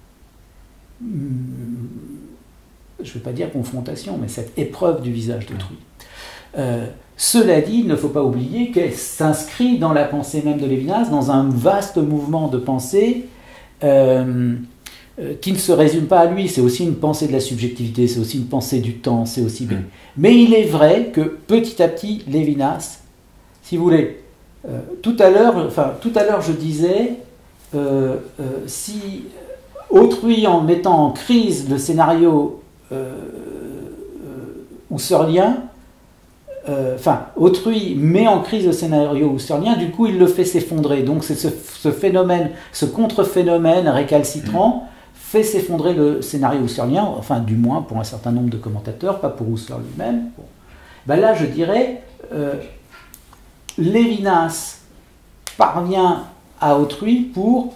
je ne vais pas dire confrontation, mais cette épreuve du visage d'autrui. Euh, cela dit, il ne faut pas oublier qu'elle s'inscrit dans la pensée même de Lévinas, dans un vaste mouvement de pensée euh, qui ne se résume pas à lui, c'est aussi une pensée de la subjectivité, c'est aussi une pensée du temps, c'est aussi... Mmh. Mais il est vrai que petit à petit, Lévinas, si vous voulez, euh, tout à l'heure, enfin, tout à l'heure je disais, euh, euh, si autrui en mettant en crise le scénario euh, euh, husserlien, euh, enfin, autrui met en crise le scénario husserlien, du coup il le fait s'effondrer. Donc c'est ce, ce phénomène, ce contre-phénomène récalcitrant, mmh. fait s'effondrer le scénario husserlien, enfin du moins pour un certain nombre de commentateurs, pas pour Husserl lui-même. Bon. Ben là je dirais, euh, Lévinas parvient à autrui pour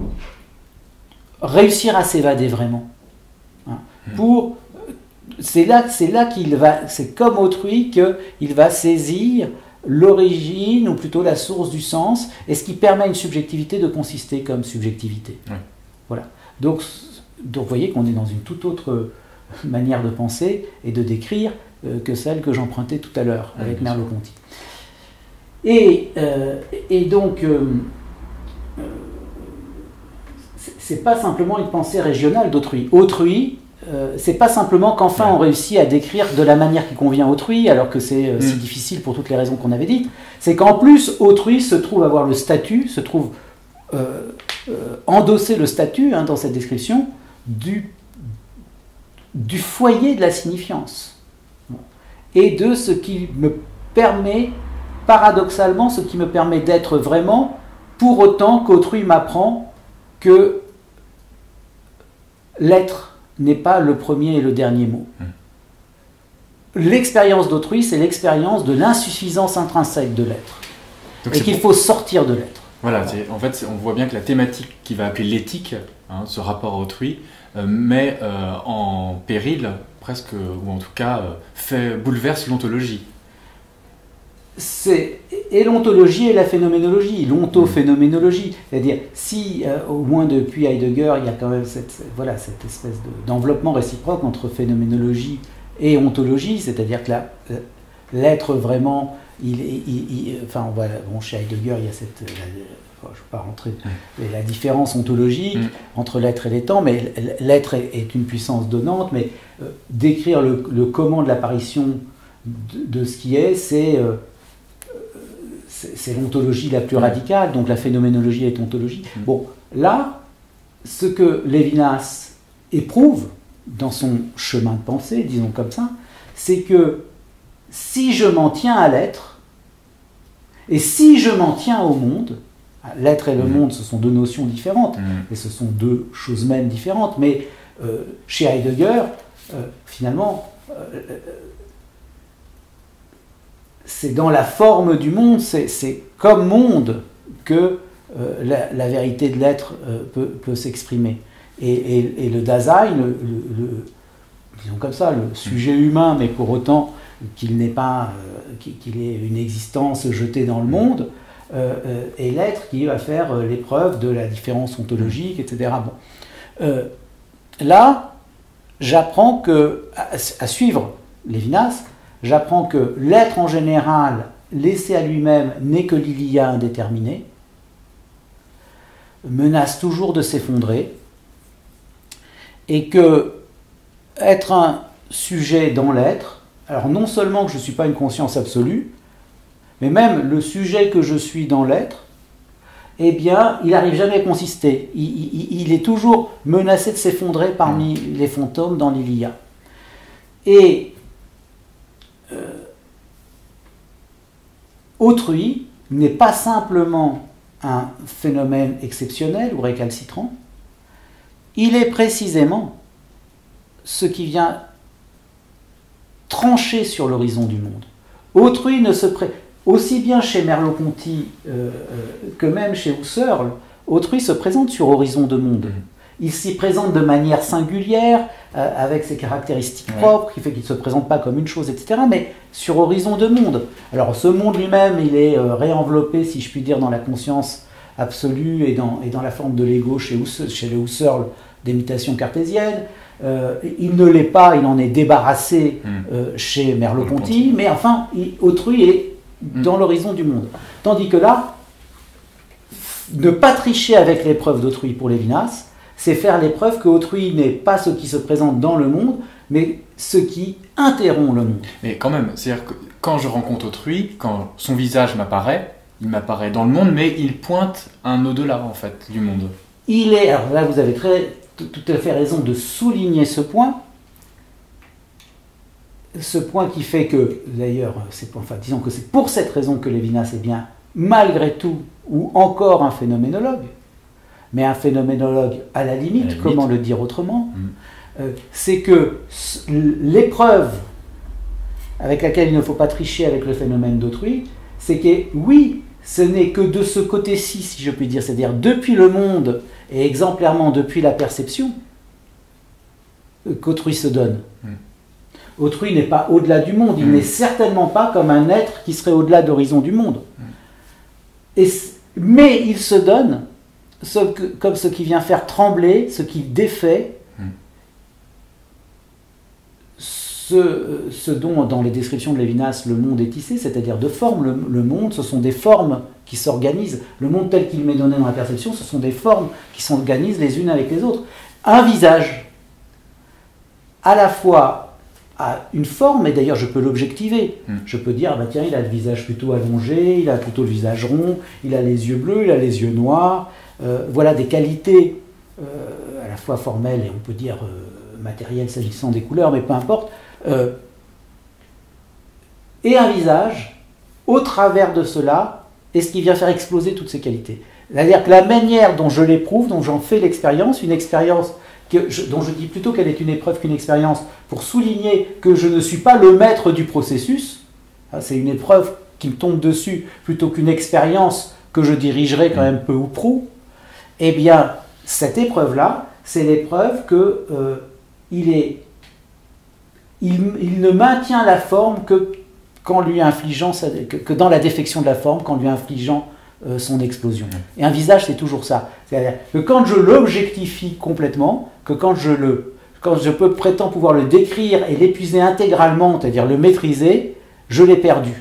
réussir à s'évader vraiment. Hein. Pour, c'est là, c'est là qu'il va, c'est comme autrui qu'il va saisir l'origine, ou plutôt la source du sens, et ce qui permet à une subjectivité de consister comme subjectivité. Oui. Voilà. Donc, donc vous voyez qu'on est dans une toute autre manière de penser et de décrire euh, que celle que j'empruntais tout à l'heure avec oui, Merleau-Ponty. Et, euh, et donc, euh, euh, c'est pas simplement une pensée régionale d'autrui. Autrui, euh, c'est pas simplement qu'enfin ouais. on réussit à décrire de la manière qui convient autrui, alors que c'est euh, mmh. si difficile pour toutes les raisons qu'on avait dites. C'est qu'en plus, autrui se trouve avoir le statut, se trouve euh, euh, endosser le statut, hein, dans cette description, du, du foyer de la signifiance. Et de ce qui me permet, paradoxalement, ce qui me permet d'être vraiment, pour autant qu'autrui m'apprend que l'être n'est pas le premier et le dernier mot. Mmh. L'expérience d'autrui, c'est l'expérience de l'insuffisance intrinsèque de l'être. Et qu'il pour... faut sortir de l'être. Voilà, en fait, on voit bien que la thématique qui va appeler l'éthique, hein, ce rapport à autrui, euh, met euh, en péril, presque, ou en tout cas, euh, fait, bouleverse l'ontologie. C'est et l'ontologie et la phénoménologie, l'ontophénoménologie. C'est-à-dire, si, euh, au moins depuis Heidegger, il y a quand même cette, voilà, cette espèce de, d'enveloppement réciproque entre phénoménologie et ontologie, c'est-à-dire que l'être vraiment, il, il, il, enfin, voilà, bon, chez Heidegger, il y a cette, la, je ne vais pas rentrer, mais la différence ontologique mm. entre l'être et les temps, mais l'être est, est une puissance donnante, mais euh, décrire le, le comment de l'apparition de, de ce qui est, c'est euh, c'est l'ontologie la plus radicale, donc la phénoménologie est ontologie. Mm. Bon, là, ce que Lévinas éprouve dans son chemin de pensée, disons comme ça, c'est que si je m'en tiens à l'être, et si je m'en tiens au monde, l'être et le mmh. monde, ce sont deux notions différentes, mmh. et ce sont deux choses mêmes différentes, mais euh, chez Heidegger, euh, finalement, euh, c'est dans la forme du monde, c'est comme monde que euh, la, la vérité de l'être euh, peut, peut s'exprimer. Et, et, et le Dasein, le, le, le, disons comme ça, le sujet humain, mais pour autant qu'il n'ait pas, euh, qu'il ait une existence jetée dans le monde, euh, euh, et l'être qui va faire euh, l'épreuve de la différence ontologique, et cetera. Bon. Euh, là, j'apprends que, à, à suivre Lévinas, j'apprends que l'être en général, laissé à lui-même, n'est que l'Ilia indéterminé, menace toujours de s'effondrer, et que être un sujet dans l'être, alors non seulement que je ne suis pas une conscience absolue, mais même le sujet que je suis dans l'être, eh bien, il n'arrive jamais à consister. Il, il, il est toujours menacé de s'effondrer parmi les fantômes dans l'Ilia. Et euh, autrui n'est pas simplement un phénomène exceptionnel ou récalcitrant, il est précisément ce qui vient trancher sur l'horizon du monde. Autrui ne se pré... Aussi bien chez Merleau-Ponty euh, euh, que même chez Husserl, autrui se présente sur horizon de monde. Il s'y présente de manière singulière, euh, avec ses caractéristiques ouais. propres, qui fait qu'il ne se présente pas comme une chose, et cetera, mais sur horizon de monde. Alors ce monde lui-même, il est euh, réenveloppé, si je puis dire, dans la conscience absolue et dans, et dans la forme de l'ego chez, chez les Husserl d'imitation cartésienne. Euh, il ne l'est pas, il en est débarrassé euh, chez Merleau-Ponty, mais enfin, il, autrui est dans l'horizon du monde. Tandis que là, ne pas tricher avec l'épreuve d'autrui pour Lévinas, c'est faire l'épreuve que autrui n'est pas ce qui se présente dans le monde, mais ce qui interrompt le monde. Mais quand même, c'est-à-dire que quand je rencontre autrui, quand son visage m'apparaît, il m'apparaît dans le monde, mais il pointe un au-delà, en fait, du monde. Il est, alors là vous avez très, tout à fait raison de souligner ce point, ce point qui fait que, d'ailleurs, enfin, disons que c'est pour cette raison que Lévinas est bien, malgré tout, ou encore un phénoménologue, mais un phénoménologue à la limite, à la limite. Comment le dire autrement, mmh. euh, c'est que l'épreuve avec laquelle il ne faut pas tricher avec le phénomène d'autrui, c'est que, oui, ce n'est que de ce côté-ci, si je puis dire, c'est-à-dire depuis le monde, et exemplairement depuis la perception, qu'autrui se donne. Mmh. Autrui n'est pas au-delà du monde, il mmh. n'est certainement pas comme un être qui serait au-delà d'horizon du monde. Mmh. Et, mais il se donne ce que, comme ce qui vient faire trembler, ce qui défait, mmh. ce, ce dont dans les descriptions de Lévinas le monde est tissé, c'est-à-dire de formes. Le, le monde, ce sont des formes qui s'organisent. Le monde tel qu'il m'est donné dans la perception, ce sont des formes qui s'organisent les unes avec les autres. Un visage, à la fois a une forme, et d'ailleurs je peux l'objectiver. Mm. Je peux dire, bah tiens, il a le visage plutôt allongé, il a plutôt le visage rond, il a les yeux bleus, il a les yeux noirs. Euh, voilà des qualités euh, à la fois formelles et on peut dire euh, matérielles s'agissant des couleurs, mais peu importe. Euh, et un visage au travers de cela est ce qui vient faire exploser toutes ces qualités. C'est-à-dire que la manière dont je l'éprouve, dont j'en fais l'expérience, une expérience que je, dont je dis plutôt qu'elle est une épreuve qu'une expérience, pour souligner que je ne suis pas le maître du processus, c'est une épreuve qui me tombe dessus plutôt qu'une expérience que je dirigerai quand même peu ou prou, eh bien, cette épreuve-là, c'est l'épreuve que euh, il est, il, il ne maintient la forme que, qu'en lui infligeant, que, que dans la défection de la forme, qu'en lui infligeant euh, son explosion. Et un visage, c'est toujours ça. C'est-à-dire que quand je l'objectifie complètement, que quand je le, quand je peux prétendre pouvoir le décrire et l'épuiser intégralement, c'est-à-dire le maîtriser, je l'ai perdu.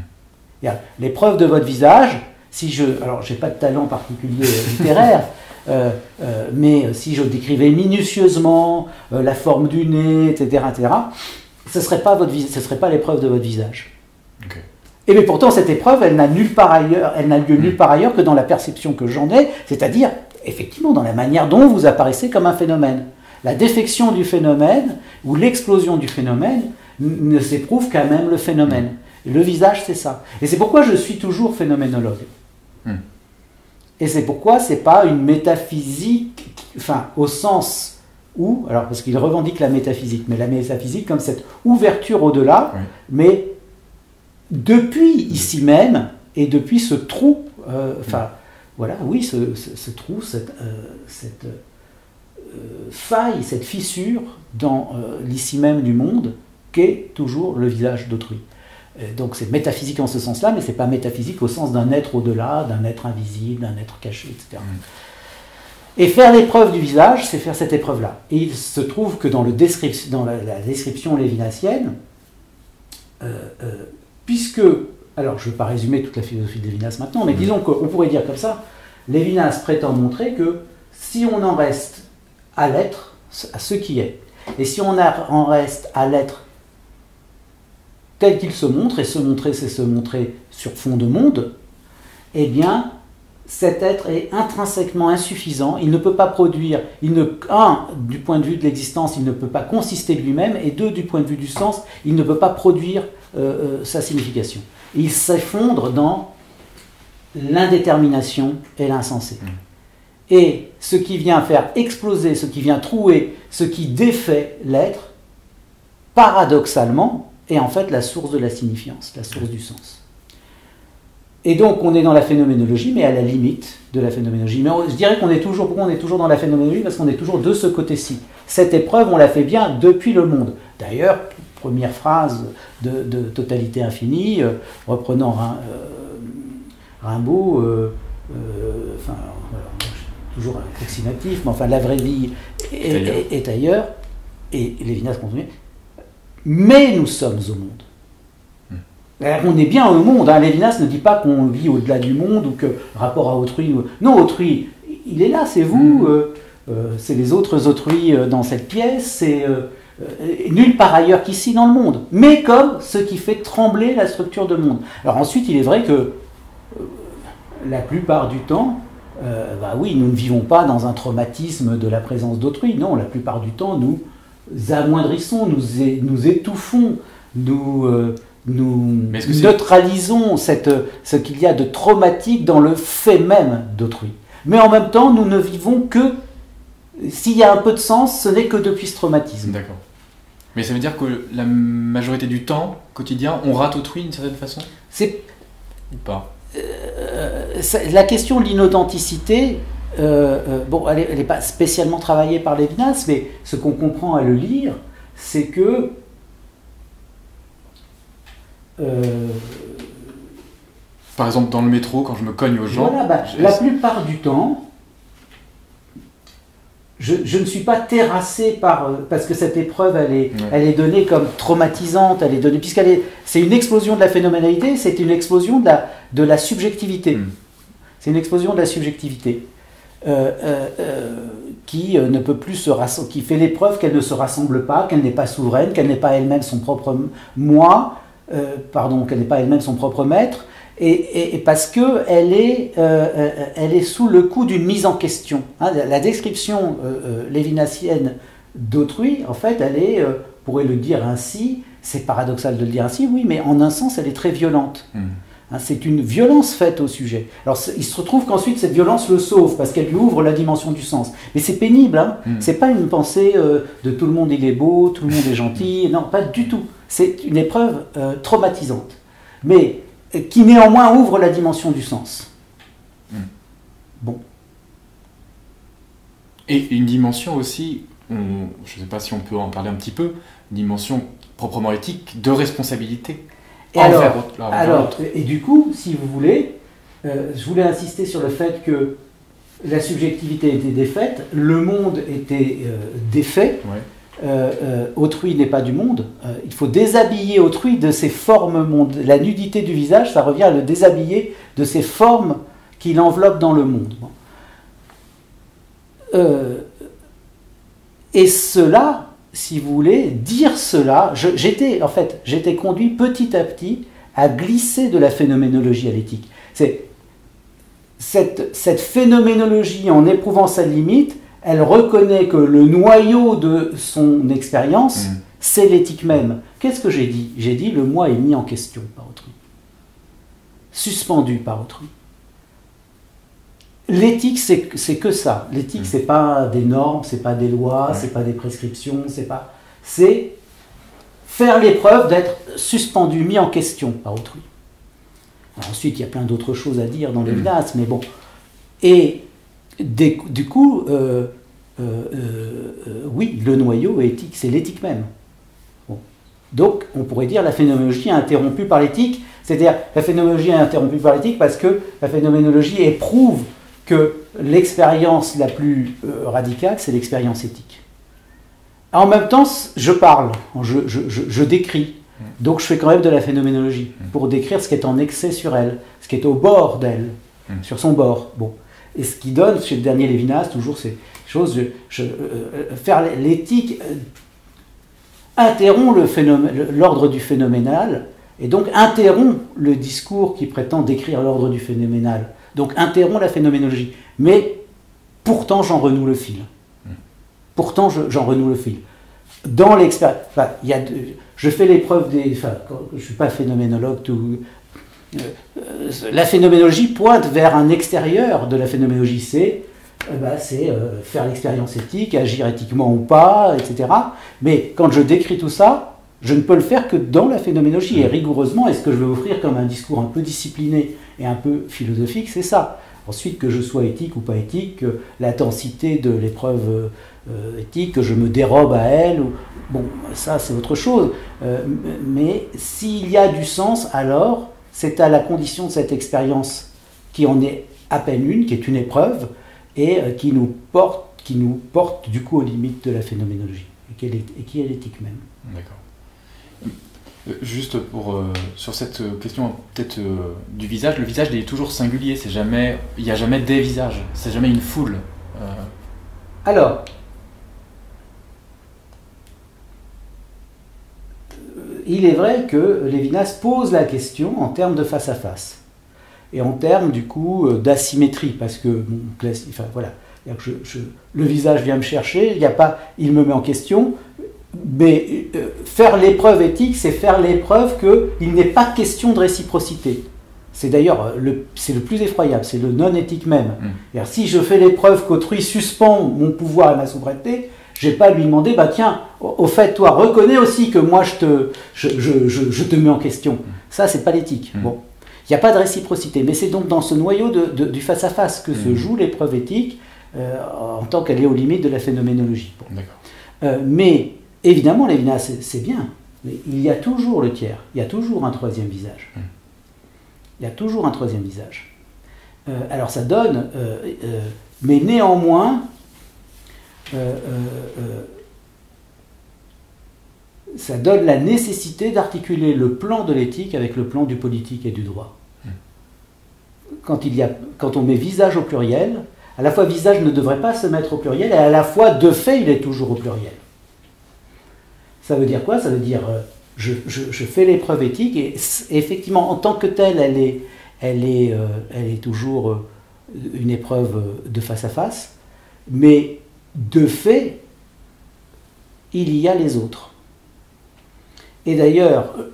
L'épreuve de votre visage, si je, alors j'ai pas de talent particulier littéraire, euh, euh, mais si je décrivais minutieusement euh, la forme du nez, et cetera, et cetera, ce ne serait pas votre, ce serait pas l'épreuve de votre visage. Okay. Et mais pourtant cette épreuve, elle n'a nulle part ailleurs, elle n'a lieu nulle part ailleurs que dans la perception que j'en ai, c'est-à-dire effectivement dans la manière dont vous apparaissez comme un phénomène. La défection du phénomène ou l'explosion du phénomène ne s'éprouve qu'à même le phénomène. Le visage, c'est ça. Et c'est pourquoi je suis toujours phénoménologue. Hmm. Et c'est pourquoi ce n'est pas une métaphysique, enfin, au sens où, alors parce qu'il revendique la métaphysique, mais la métaphysique comme cette ouverture au-delà, oui. Mais depuis ici même, et depuis ce trou, euh, enfin, hmm. voilà, oui, ce, ce, ce trou, cette, euh, cette euh, faille, cette fissure dans euh, l'ici même du monde, qu'est toujours le visage d'autrui. Donc c'est métaphysique en ce sens-là, mais ce n'est pas métaphysique au sens d'un être au-delà, d'un être invisible, d'un être caché, et cetera. Mm. Et faire l'épreuve du visage, c'est faire cette épreuve-là. Et il se trouve que dans, le descrip- dans la, la description lévinassienne, euh, euh, puisque, alors je ne vais pas résumer toute la philosophie de Lévinas maintenant, mais mm. disons qu'on pourrait dire comme ça, Lévinas prétend montrer que si on en reste à l'être, à ce qui est, et si on en reste à l'être tel qu'il se montre, et se montrer, c'est se montrer sur fond de monde, eh bien, cet être est intrinsèquement insuffisant, il ne peut pas produire, il ne, un, du point de vue de l'existence, il ne peut pas consister de lui-même, et deux, du point de vue du sens, il ne peut pas produire euh, euh, sa signification. Il s'effondre dans l'indétermination et l'insensé. Mmh. Et ce qui vient faire exploser, ce qui vient trouer, ce qui défait l'être, paradoxalement, est en fait la source de la signifiance, la source du sens. Et donc on est dans la phénoménologie, mais à la limite de la phénoménologie. Mais on, je dirais qu'on est toujours, pourquoi on est toujours dans la phénoménologie? Parce qu'on est toujours de ce côté-ci. Cette épreuve, on la fait bien depuis le monde. D'ailleurs, première phrase de, de Totalité infinie, euh, reprenant Rim, euh, Rimbaud, euh, euh, enfin, voilà, toujours approximatif, mais enfin, la vraie vie est, est, est ailleurs, et Lévinas continue. Mais nous sommes au monde. Hmm. On est bien au monde. Hein. Lévinas ne dit pas qu'on vit au-delà du monde ou que rapport à autrui. Non, autrui, il est là, c'est vous, hmm. euh, euh, c'est les autres autrui euh, dans cette pièce, c'est euh, euh, nulle part ailleurs qu'ici dans le monde. Mais comme ce qui fait trembler la structure de monde. Alors ensuite, il est vrai que euh, la plupart du temps, euh, bah oui, nous ne vivons pas dans un traumatisme de la présence d'autrui. Non, la plupart du temps, nous amoindrissons, nous, é, nous étouffons, nous, euh, nous neutralisons cette, ce qu'il y a de traumatique dans le fait même d'autrui. Mais en même temps, nous ne vivons que, s'il y a un peu de sens, ce n'est que depuis ce traumatisme. D'accord. Mais ça veut dire que la majorité du temps, quotidien, on rate autrui d'une certaine façon? C'est... Ou pas euh, La question de l'inauthenticité, Euh, euh, bon, elle n'est pas spécialement travaillée par Lévinas, mais ce qu'on comprend à le lire, c'est que euh, par exemple dans le métro, quand je me cogne aux gens, voilà, bah, je... la plupart du temps, je, je ne suis pas terrassé par parce que cette épreuve, elle est, ouais. elle est donnée comme traumatisante, elle est donnée puisqu'elle est, c'est une explosion de la phénoménalité, c'est une explosion de la, de la subjectivité. Mm. C'est une explosion de la subjectivité. Euh, euh, euh, qui euh, ne peut plus se rassembler, qui fait l'épreuve qu'elle ne se rassemble pas, qu'elle n'est pas souveraine, qu'elle n'est pas elle-même son propre moi, euh, pardon, qu'elle n'est pas elle-même son propre maître, et, et, et parce que elle est, euh, euh, elle est sous le coup d'une mise en question. Hein, la, la description euh, euh, lévinassienne d'autrui, en fait, elle est, euh, on pourrait le dire ainsi, c'est paradoxal de le dire ainsi, oui, mais en un sens, elle est très violente. Mmh. Hein, c'est une violence faite au sujet. Alors il se retrouve qu'ensuite cette violence le sauve parce qu'elle lui ouvre la dimension du sens. Mais c'est pénible, hein. Mm. C'est pas une pensée euh, de tout le monde il est beau, tout le monde est gentil. Non, pas du tout. C'est une épreuve euh, traumatisante, mais euh, qui néanmoins ouvre la dimension du sens. Mm. Bon. Et une dimension aussi, on, je ne sais pas si on peut en parler un petit peu, une dimension proprement éthique de responsabilité. Et alors, alors et du coup, si vous voulez, euh, je voulais insister sur le fait que la subjectivité était défaite, le monde était euh, défait, ouais. euh, euh, autrui n'est pas du monde, euh, il faut déshabiller autrui de ses formes monde. La nudité du visage, ça revient à le déshabiller de ses formes qui l'enveloppent dans le monde. Bon. Euh, et cela... Si vous voulez, dire cela, je, j'étais, en fait, j'étais conduit petit à petit à glisser de la phénoménologie à l'éthique. C'est, cette, cette phénoménologie, en éprouvant sa limite, elle reconnaît que le noyau de son expérience, mmh. c'est l'éthique même. Qu'est-ce que j'ai dit ? J'ai dit le moi est mis en question par autrui, suspendu par autrui. L'éthique, c'est, c'est que ça. L'éthique, c'est pas des normes, c'est pas des lois, ouais. c'est pas des prescriptions, c'est pas... C'est faire l'épreuve d'être suspendu, mis en question par autrui. Alors ensuite, il y a plein d'autres choses à dire dans Lévinas, mais bon. Et des, du coup, euh, euh, euh, oui, le noyau éthique, c'est l'éthique même. Bon. Donc, on pourrait dire la phénoménologie est interrompue par l'éthique, c'est-à-dire la phénoménologie est interrompue par l'éthique parce que la phénoménologie éprouve que l'expérience la plus euh, radicale, c'est l'expérience éthique. En même temps, je parle, je, je, je, je décris, donc je fais quand même de la phénoménologie, pour décrire ce qui est en excès sur elle, ce qui est au bord d'elle, sur son bord. Bon. Et ce qui donne, chez le dernier Lévinas, toujours ces choses, je, je, euh, faire l'éthique euh, interrompt le phénomène, l'ordre du phénoménal, et donc interrompt le discours qui prétend décrire l'ordre du phénoménal. Donc interrompt la phénoménologie. Mais pourtant, j'en renoue le fil. Pourtant, je, j'en renoue le fil. Dans l'expérience... Enfin, il y a de, je fais l'épreuve des... Enfin, je ne suis pas phénoménologue, tout... Euh, euh, la phénoménologie pointe vers un extérieur de la phénoménologie. C'est, euh, bah, c'est euh, faire l'expérience éthique, agir éthiquement ou pas, et cetera. Mais quand je décris tout ça, je ne peux le faire que dans la phénoménologie. Et rigoureusement, est-ce que je vais offrir comme un discours un peu discipliné et un peu philosophique, c'est ça. Ensuite, que je sois éthique ou pas éthique, que la densité de l'épreuve euh, éthique, que je me dérobe à elle, ou, bon, ça c'est autre chose. Euh, mais s'il y a du sens, alors c'est à la condition de cette expérience qui en est à peine une, qui est une épreuve, et euh, qui nous porte, qui nous porte du coup aux limites de la phénoménologie, et qui est, et qui est l'éthique même. D'accord. Juste pour, euh, sur cette question peut-être euh, du visage, le visage il est toujours singulier, c'est jamais, il n'y a jamais des visages, c'est jamais une foule. Euh... Alors, il est vrai que Lévinas pose la question en termes de face à face, et en termes du coup d'asymétrie, parce que, bon, enfin voilà, je, je, le visage vient me chercher, il n'y a pas, il me met en question. Mais euh, faire l'épreuve éthique, c'est faire l'épreuve qu'il n'est pas question de réciprocité. C'est d'ailleurs le, c'est le plus effroyable, c'est le non-éthique même. Mmh. Si je fais l'épreuve qu'autrui suspend mon pouvoir et ma souveraineté, je n'ai pas à lui demander, bah tiens, au, au fait, toi, reconnais aussi que moi je te, je, je, je, je te mets en question. Mmh. Ça, c'est pas l'éthique. Mmh. Bon. Il n'y a pas de réciprocité. Mais c'est donc dans ce noyau de, de, du face-à-face que mmh. se joue l'épreuve éthique euh, en tant qu'elle est aux limites de la phénoménologie. Bon. D'accord. Euh, mais évidemment, Lévinas, c'est, c'est bien, mais il y a toujours le tiers, il y a toujours un troisième visage. Mmh. Il y a toujours un troisième visage. Euh, alors ça donne, euh, euh, mais néanmoins, euh, euh, euh, ça donne la nécessité d'articuler le plan de l'éthique avec le plan du politique et du droit. Mmh. Quand, il y a, quand on met visage au pluriel, à la fois visage ne devrait pas se mettre au pluriel, et à la fois, de fait, il est toujours au pluriel. Ça veut dire quoi ? Ça veut dire, euh, je, je, je fais l'épreuve éthique, et effectivement, en tant que telle, elle est, elle est, euh, elle est toujours euh, une épreuve de face à face, mais de fait, il y a les autres. Et d'ailleurs,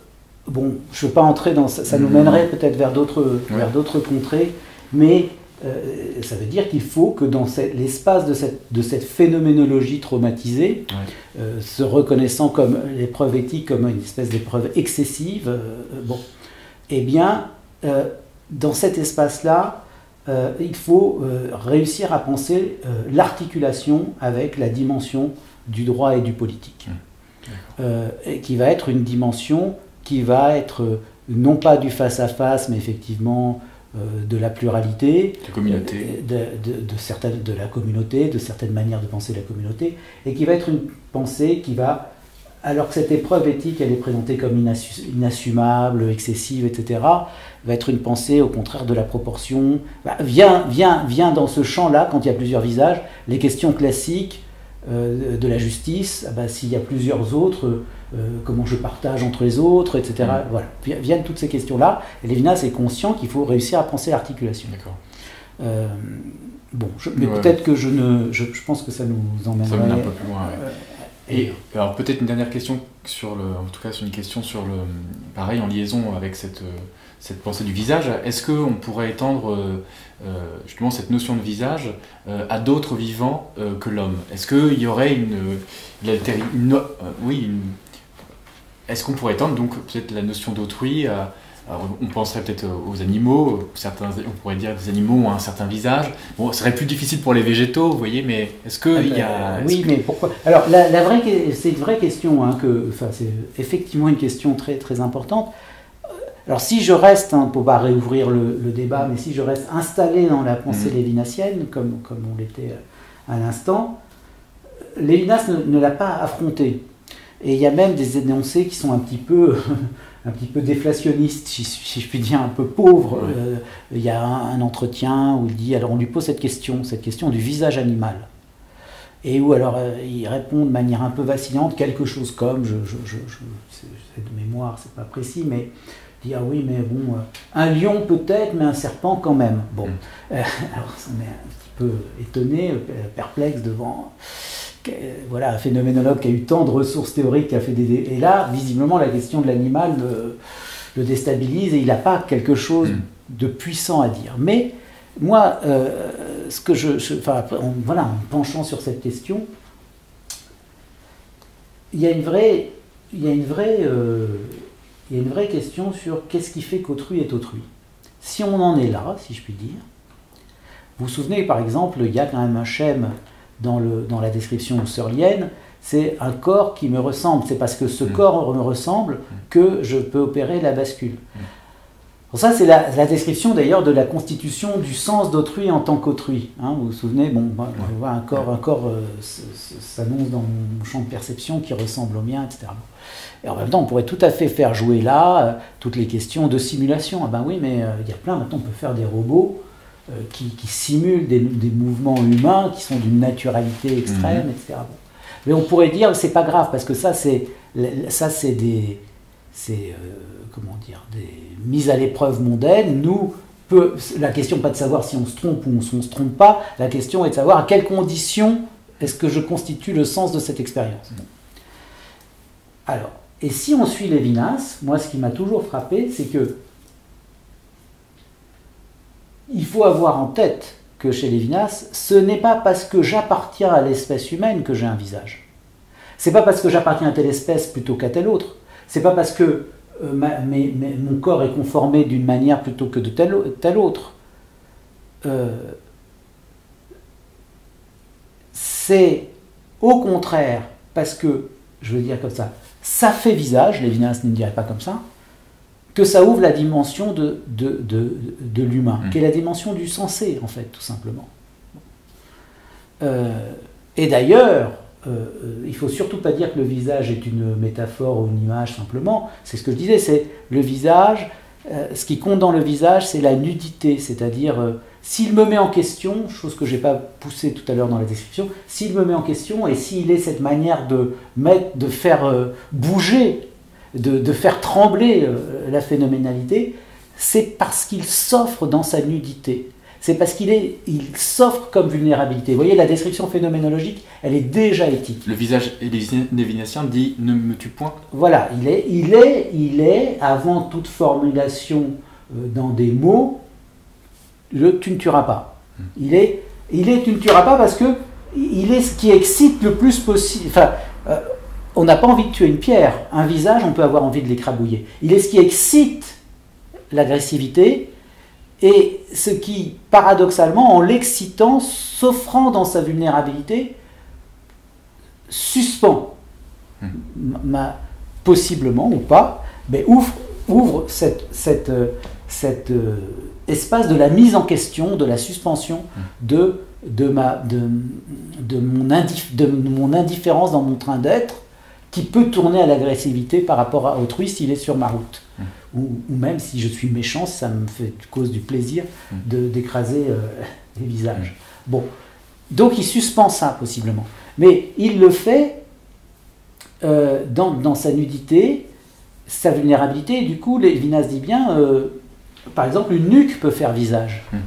bon, je ne veux pas entrer dans ça, ça nous mènerait peut-être vers d'autres ouais. vers d'autres contrées, mais euh, ça veut dire qu'il faut que dans l'espace de cette, de cette phénoménologie traumatisée, ouais. euh, se reconnaissant comme l'épreuve éthique comme une espèce d'épreuve excessive, euh, bon, eh bien, euh, dans cet espace-là, euh, il faut euh, réussir à penser euh, l'articulation avec la dimension du droit et du politique, mmh. euh, et qui va être une dimension qui va être euh, non pas du face-à-face, mais effectivement euh, de la pluralité, de, communauté. De, de, de, certaines, de la communauté, de certaines manières de penser la communauté, et qui va être une pensée qui va, alors que cette épreuve éthique, elle est présentée comme inassu, inassumable, excessive, et cetera, va être une pensée au contraire de la proportion, bah, vient, vient, vient dans ce champ-là, quand il y a plusieurs visages, les questions classiques euh, de la justice, bah, s'il y a plusieurs autres, euh, comment je partage entre les autres, et cetera. Mmh. Voilà, viennent toutes ces questions-là, et Lévinas est conscient qu'il faut réussir à penser l'articulation. D'accord. Euh, bon, je, mais ouais. peut-être que je ne... Je, je pense que ça nous emmènerait... Ça mène un peu plus loin, ouais. euh, Et alors peut-être une dernière question sur le, en tout cas c'est une question sur le, pareil en liaison avec cette, cette pensée du visage. Est-ce qu'on pourrait étendre euh, justement cette notion de visage euh, à d'autres vivants euh, que l'homme? Est-ce qu'il y aurait une, une, une euh, oui, une, est-ce qu'on pourrait étendre donc peut-être la notion d'autrui à, alors, on penserait peut-être aux animaux, certains, on pourrait dire que les animaux ont un certain visage. Bon, ce serait plus difficile pour les végétaux, vous voyez, mais est-ce qu'il ah, y a... Oui, que... mais pourquoi? Alors, la, la vraie, c'est une vraie question, hein, que, enfin, c'est effectivement une question très, très importante. Alors, si je reste, hein, pour pas réouvrir le, le débat, mais si je reste installé dans la pensée mmh. lévinassienne, comme, comme on l'était à l'instant, Lévinas ne, ne l'a pas affronté. Et il y a même des énoncés qui sont un petit peu... un petit peu déflationniste, si, si je puis dire, un peu pauvre. Oui. Euh, il y a un, un entretien où il dit, alors on lui pose cette question, cette question du visage animal. Et où alors euh, il répond de manière un peu vacillante, quelque chose comme, je, je, je, je c'est de mémoire, c'est pas précis, mais il dit, ah oui, mais bon, euh, un lion peut-être, mais un serpent quand même. Bon, euh, alors on est un petit peu étonné, perplexe devant... Voilà, un phénoménologue qui a eu tant de ressources théoriques, qui a fait des... Et là, visiblement, la question de l'animal le, le déstabilise et il n'a pas quelque chose mmh. de puissant à dire. Mais moi, euh, ce que je... je enfin, en, voilà, en penchant sur cette question, il y a une vraie, il y a une vraie, euh, il y a une vraie question sur qu'est-ce qui fait qu'autrui est autrui. Si on en est là, si je puis dire, vous vous souvenez, par exemple, il y a quand même un schème Dans, le, dans la description husserlienne, c'est un corps qui me ressemble. C'est parce que ce mmh. corps me ressemble que je peux opérer la bascule. Mmh. Pour ça, c'est la, la description d'ailleurs de la constitution du sens d'autrui en tant qu'autrui. Hein, vous vous souvenez, bon, bah, je vois un corps, un corps euh, s'annonce dans mon champ de perception qui ressemble au mien, et cetera. Et en même temps, on pourrait tout à fait faire jouer là euh, toutes les questions de simulation. Ah ben oui, mais euh, il y a plein, maintenant on peut faire des robots Qui, qui simulent des, des mouvements humains qui sont d'une naturalité extrême, mmh. et cetera. Bon. Mais on pourrait dire c'est pas grave parce que ça c'est ça c'est des c'est euh, comment dire des mises à l'épreuve mondaines. Nous peut, la question pas de savoir si on se trompe ou on, on se trompe pas. La question est de savoir à quelles conditions est-ce que je constitue le sens de cette expérience. Bon. Alors et si on suit Lévinas, moi ce qui m'a toujours frappé c'est que il faut avoir en tête que chez Lévinas, ce n'est pas parce que j'appartiens à l'espèce humaine que j'ai un visage. C'est pas parce que j'appartiens à telle espèce plutôt qu'à telle autre. C'est pas parce que euh, ma, mes, mes, mon corps est conformé d'une manière plutôt que de telle, telle autre. Euh, c'est au contraire parce que, je veux dire comme ça, ça fait visage, Lévinas ne dirait pas comme ça, que ça ouvre la dimension de, de, de, de l'humain, mmh. qui est la dimension du sensé, en fait, tout simplement. Euh, et d'ailleurs, euh, il ne faut surtout pas dire que le visage est une métaphore ou une image, simplement. C'est ce que je disais, c'est le visage, euh, ce qui compte dans le visage, c'est la nudité, c'est-à-dire, euh, s'il me met en question, chose que je n'ai pas poussée tout à l'heure dans la description, s'il me met en question, et s'il est cette manière de, mettre, de faire euh, bouger, De, de faire trembler euh, la phénoménalité, c'est parce qu'il s'offre dans sa nudité. c'est parce qu'il est, il s'offre comme vulnérabilité. Vous voyez, la description phénoménologique, elle est déjà éthique. Le visage lévinicien dit « ne me tue point ». Voilà, il est, il est, il est, avant toute formulation euh, dans des mots, le « tu ne tueras pas ». Il est, il est « tu ne tueras pas » parce que il est ce qui excite le plus possible. Enfin, euh, on n'a pas envie de tuer une pierre. Un visage, on peut avoir envie de l'écrabouiller. Il est ce qui excite l'agressivité et ce qui, paradoxalement, en l'excitant, s'offrant dans sa vulnérabilité, suspend, mmh. ma, possiblement ou pas, mais ouvre, ouvre cette, cette, cet euh, espace de la mise en question, de la suspension mmh. de, de, ma, de, de, mon indif, de mon indifférence dans mon train d'être, qui peut tourner à l'agressivité par rapport à autrui s'il est sur ma route. Mmh. Ou, ou même si je suis méchant, ça me fait cause du plaisir de, d'écraser euh, les visages. Mmh. Bon, donc il suspend ça possiblement. Mais il le fait euh, dans, dans sa nudité, sa vulnérabilité, et du coup, Lévinas dit bien, euh, par exemple, une nuque peut faire visage. Mmh.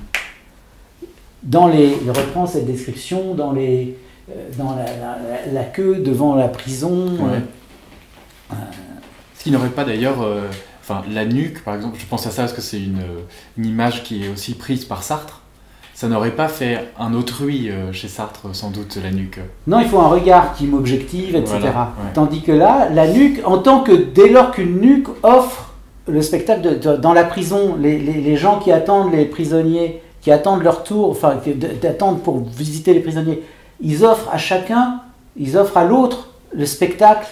Dans les, il reprend cette description dans, les, euh, dans la, la, la queue devant la prison. Ouais. Euh, Ce qui n'aurait pas d'ailleurs... Euh... Enfin, la nuque, par exemple, je pense à ça parce que c'est une, une image qui est aussi prise par Sartre. Ça n'aurait pas fait un autrui euh, chez Sartre, sans doute, la nuque. Non, il faut un regard qui m'objective, et cetera. Voilà, ouais. Tandis que là, la nuque, en tant que dès lors qu'une nuque offre le spectacle de, de, dans la prison, les, les, les gens qui attendent les prisonniers, qui attendent leur tour, enfin, d'attendre pour visiter les prisonniers, ils offrent à chacun, ils offrent à l'autre le spectacle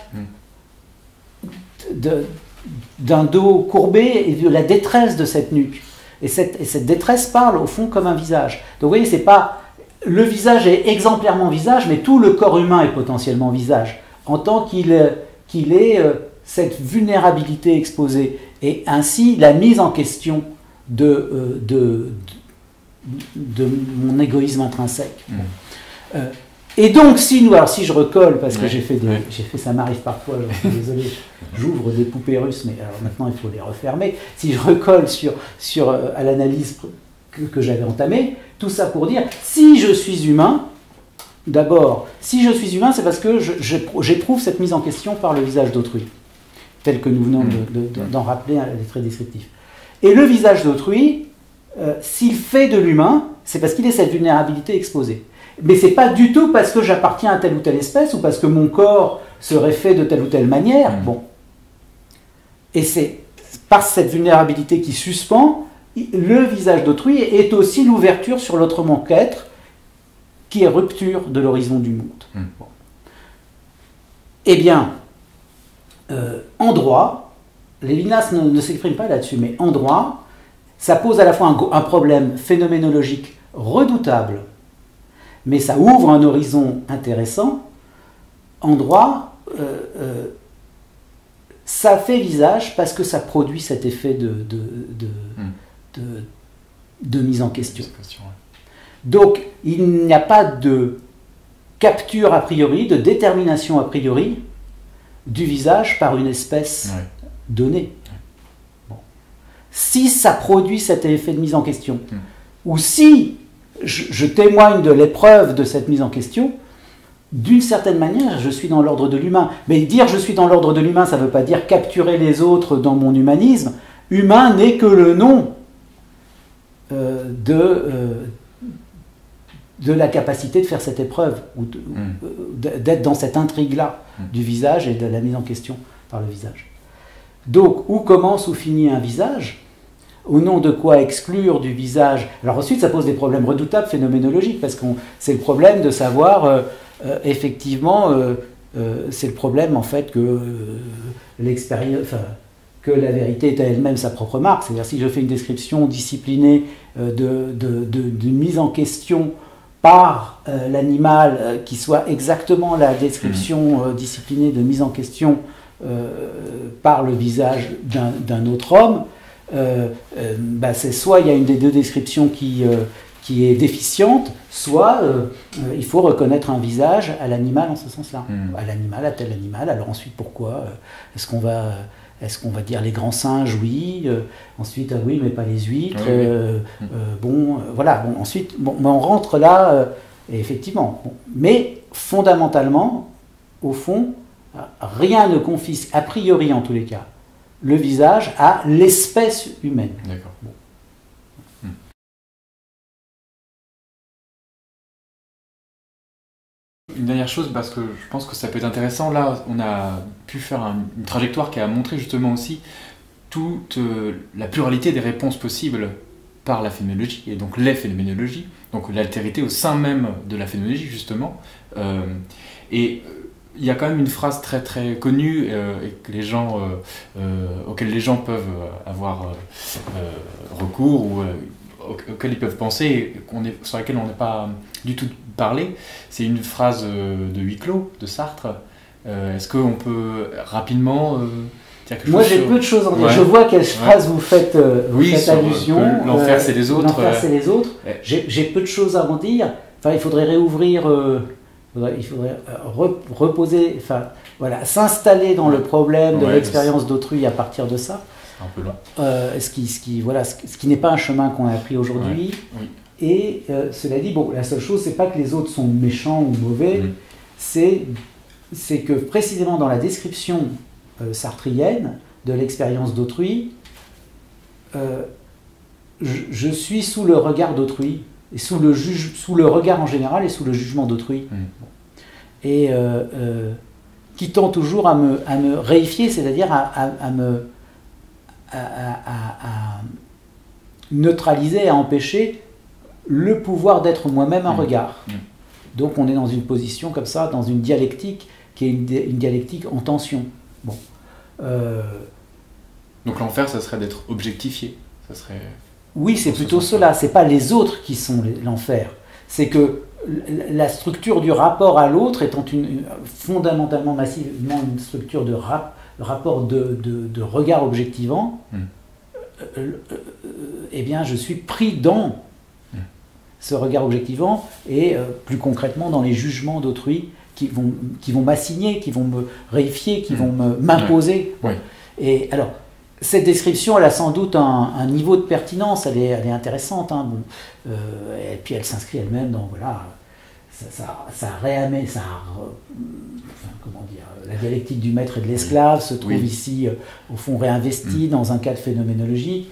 mm. de... d'un dos courbé et de la détresse de cette nuque. Et cette, et cette détresse parle au fond comme un visage. Donc vous voyez, c'est pas... Le visage est exemplairement visage, mais tout le corps humain est potentiellement visage, en tant qu'il, qu'il est euh, cette vulnérabilité exposée. Et ainsi, la mise en question de, euh, de, de, de mon égoïsme intrinsèque. Mmh. Euh, Et donc, si nous, alors si je recolle, parce que ouais, j'ai fait, des, ouais. j'ai fait ça m'arrive parfois, je suis désolé, j'ouvre des poupées russes, mais alors maintenant il faut les refermer. Si je recolle sur, sur, euh, à l'analyse que, que j'avais entamée, tout ça pour dire, si je suis humain, d'abord, si je suis humain, c'est parce que je, je, j'éprouve cette mise en question par le visage d'autrui, tel que nous venons de, de, de, d'en rappeler les traits descriptifs. Et le visage d'autrui, euh, s'il fait de l'humain, c'est parce qu'il est cette vulnérabilité exposée. Mais ce n'est pas du tout parce que j'appartiens à telle ou telle espèce ou parce que mon corps serait fait de telle ou telle manière. Mmh. Bon. Et c'est par cette vulnérabilité qui suspend, le visage d'autrui est aussi l'ouverture sur l'autrement qu'être, qui est rupture de l'horizon du monde. Mmh. Bon. Eh bien, euh, en droit, Lévinas ne, ne s'exprime pas là-dessus, mais en droit, ça pose à la fois un, un problème phénoménologique redoutable, mais ça ouvre un horizon intéressant. En droit, euh, euh, ça fait visage parce que ça produit cet effet de, de, de, mmh. de, de mise en question. question ouais. Donc, il n'y a pas de capture a priori, de détermination a priori du visage par une espèce ouais. donnée. Ouais. Bon. Si ça produit cet effet de mise en question, mmh. ou si Je, je témoigne de l'épreuve de cette mise en question, d'une certaine manière, je suis dans l'ordre de l'humain. Mais dire je suis dans l'ordre de l'humain, ça ne veut pas dire capturer les autres dans mon humanisme. Humain n'est que le nom euh, de, euh, de la capacité de faire cette épreuve, ou de, mm. d'être dans cette intrigue-là mm. du visage et de la mise en question par le visage. Donc, où commence ou finit un visage ? Au nom de quoi exclure du visage? Alors ensuite, ça pose des problèmes redoutables phénoménologiques, parce que c'est le problème de savoir, euh, euh, effectivement, euh, euh, c'est le problème en fait que euh, l'expérience, enfin, que la vérité est à elle-même sa propre marque. C'est-à-dire si je fais une description disciplinée euh, de, de, de, d'une mise en question par euh, l'animal euh, qui soit exactement la description euh, disciplinée de mise en question euh, par le visage d'un, d'un autre homme, Euh, euh, bah c'est soit il y a une des deux descriptions qui, euh, qui est déficiente, soit euh, euh, il faut reconnaître un visage à l'animal en ce sens-là. Mmh. À l'animal, à tel animal. Alors ensuite, pourquoi euh, est-ce qu'on va est-ce qu'on va dire les grands singes? Oui. Euh, ensuite, ah oui, mais pas les huîtres. Oui, oui. Euh, euh, bon, euh, voilà. Bon, ensuite, bon, mais on rentre là, euh, et effectivement. Bon. Mais fondamentalement, au fond, rien ne confisque, a priori en tous les cas, le visage à l'espèce humaine. D'accord. Bon. Hmm. Une dernière chose, parce que je pense que ça peut être intéressant, là on a pu faire un, une trajectoire qui a montré justement aussi toute euh, la pluralité des réponses possibles par la phénoménologie, et donc les phénoménologies, donc l'altérité au sein même de la phénoménologie justement. Euh, et il y a quand même une phrase très très connue euh, et que les gens, euh, euh, auxquelles les gens peuvent avoir euh, recours ou euh, auxquelles ils peuvent penser, et qu'on est, sur laquelle on n'est pas du tout parlé. C'est une phrase de huis clos de Sartre. Euh, Est-ce qu'on peut rapidement euh, dire quelque Moi chose j'ai sur... peu de choses à dire. Ouais. Je vois quelle phrase ouais. vous faites, euh, vous oui, faites sur, allusion. Euh, L'enfer c'est les autres. L'enfer c'est les autres. Ouais. J'ai peu de choses à en dire. Enfin, il faudrait réouvrir. Euh, il faudrait re, reposer. Enfin, voilà, s'installer dans le problème de ouais, l'expérience d'autrui à partir de ça. Un peu long. Euh, ce qui, ce qui, voilà, ce, ce qui n'est pas un chemin qu'on a pris aujourd'hui. Ouais. Oui. Et euh, cela dit, bon, la seule chose, c'est pas que les autres sont méchants ou mauvais, mmh. c'est c'est que précisément dans la description euh, sartrienne de l'expérience d'autrui, euh, je, je suis sous le regard d'autrui, et sous le, juge, sous le regard en général et sous le jugement d'autrui. Mmh. Et euh, euh, qui tend toujours à me, à me réifier, c'est-à-dire à, à, à me à, à, à neutraliser, à empêcher le pouvoir d'être moi-même un mmh. regard. Mmh. Donc on est dans une position comme ça, dans une dialectique qui est une, une dialectique en tension. Bon. Euh... Donc l'enfer, ça serait d'être objectifié. Ça serait... Oui, c'est plutôt cela. C'est pas les autres qui sont l'enfer. C'est que la structure du rapport à l'autre étant une, une, fondamentalement massivement une structure de rap, rapport de, de, de regard objectivant, mmh. euh, euh, eh bien je suis pris dans mmh. ce regard objectivant et euh, plus concrètement dans les jugements d'autrui qui vont, qui vont m'assigner, qui vont me réifier, qui mmh. vont m'imposer. Oui. Et alors, cette description, elle a sans doute un, un niveau de pertinence, elle est, elle est intéressante, hein, bon. euh, et puis elle s'inscrit elle-même dans, voilà, ça, ça, ça réamène, ça, enfin, comment dire, la dialectique du maître et de l'esclave se trouve oui. ici, euh, au fond, réinvestie mmh. dans un cadre phénoménologique.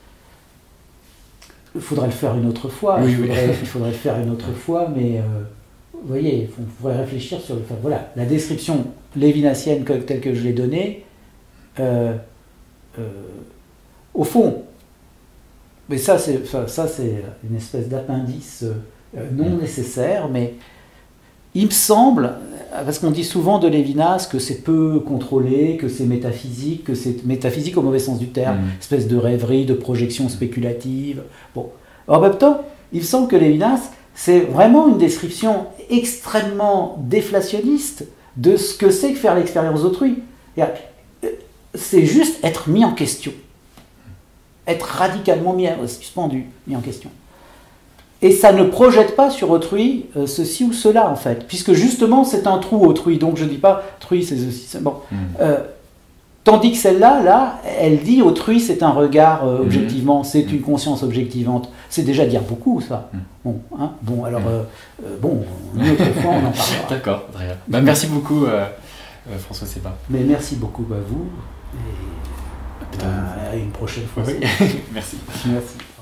Il faudrait le faire une autre fois, oui, il, faudrait, oui. il faudrait le faire une autre fois, mais euh, vous voyez, on pourrait réfléchir sur le fait. Voilà, la description lévinassienne telle que je l'ai donnée, euh, euh, au fond, mais ça c'est ça, ça, c'est une espèce d'appendice euh, non nécessaire, mais il me semble, parce qu'on dit souvent de Lévinas que c'est peu contrôlé, que c'est métaphysique, que c'est métaphysique au mauvais sens du terme, mmh. espèce de rêverie, de projection spéculative. Bon. En même temps, il me semble que Lévinas, c'est vraiment une description extrêmement déflationniste de ce que c'est que faire l'expérience d'autrui. C'est juste être mis en question, être radicalement mis à, suspendu, mis en question. Et ça ne projette pas sur autrui euh, ceci ou cela, en fait, puisque justement c'est un trou autrui, donc je ne dis pas autrui c'est ceci, c'est bon. Mmh. Euh, tandis que celle-là, là, elle dit autrui c'est un regard euh, objectivement, mmh. c'est une conscience objectivante. C'est déjà dire beaucoup, ça. Mmh. Bon, hein, bon, alors, euh, euh, bon, une autre fois on en parlera. D'accord, très bien. Bah, merci beaucoup, euh, euh, François Sebas. Mais merci beaucoup à vous. Et à une prochaine fois. Oui. Merci. Merci.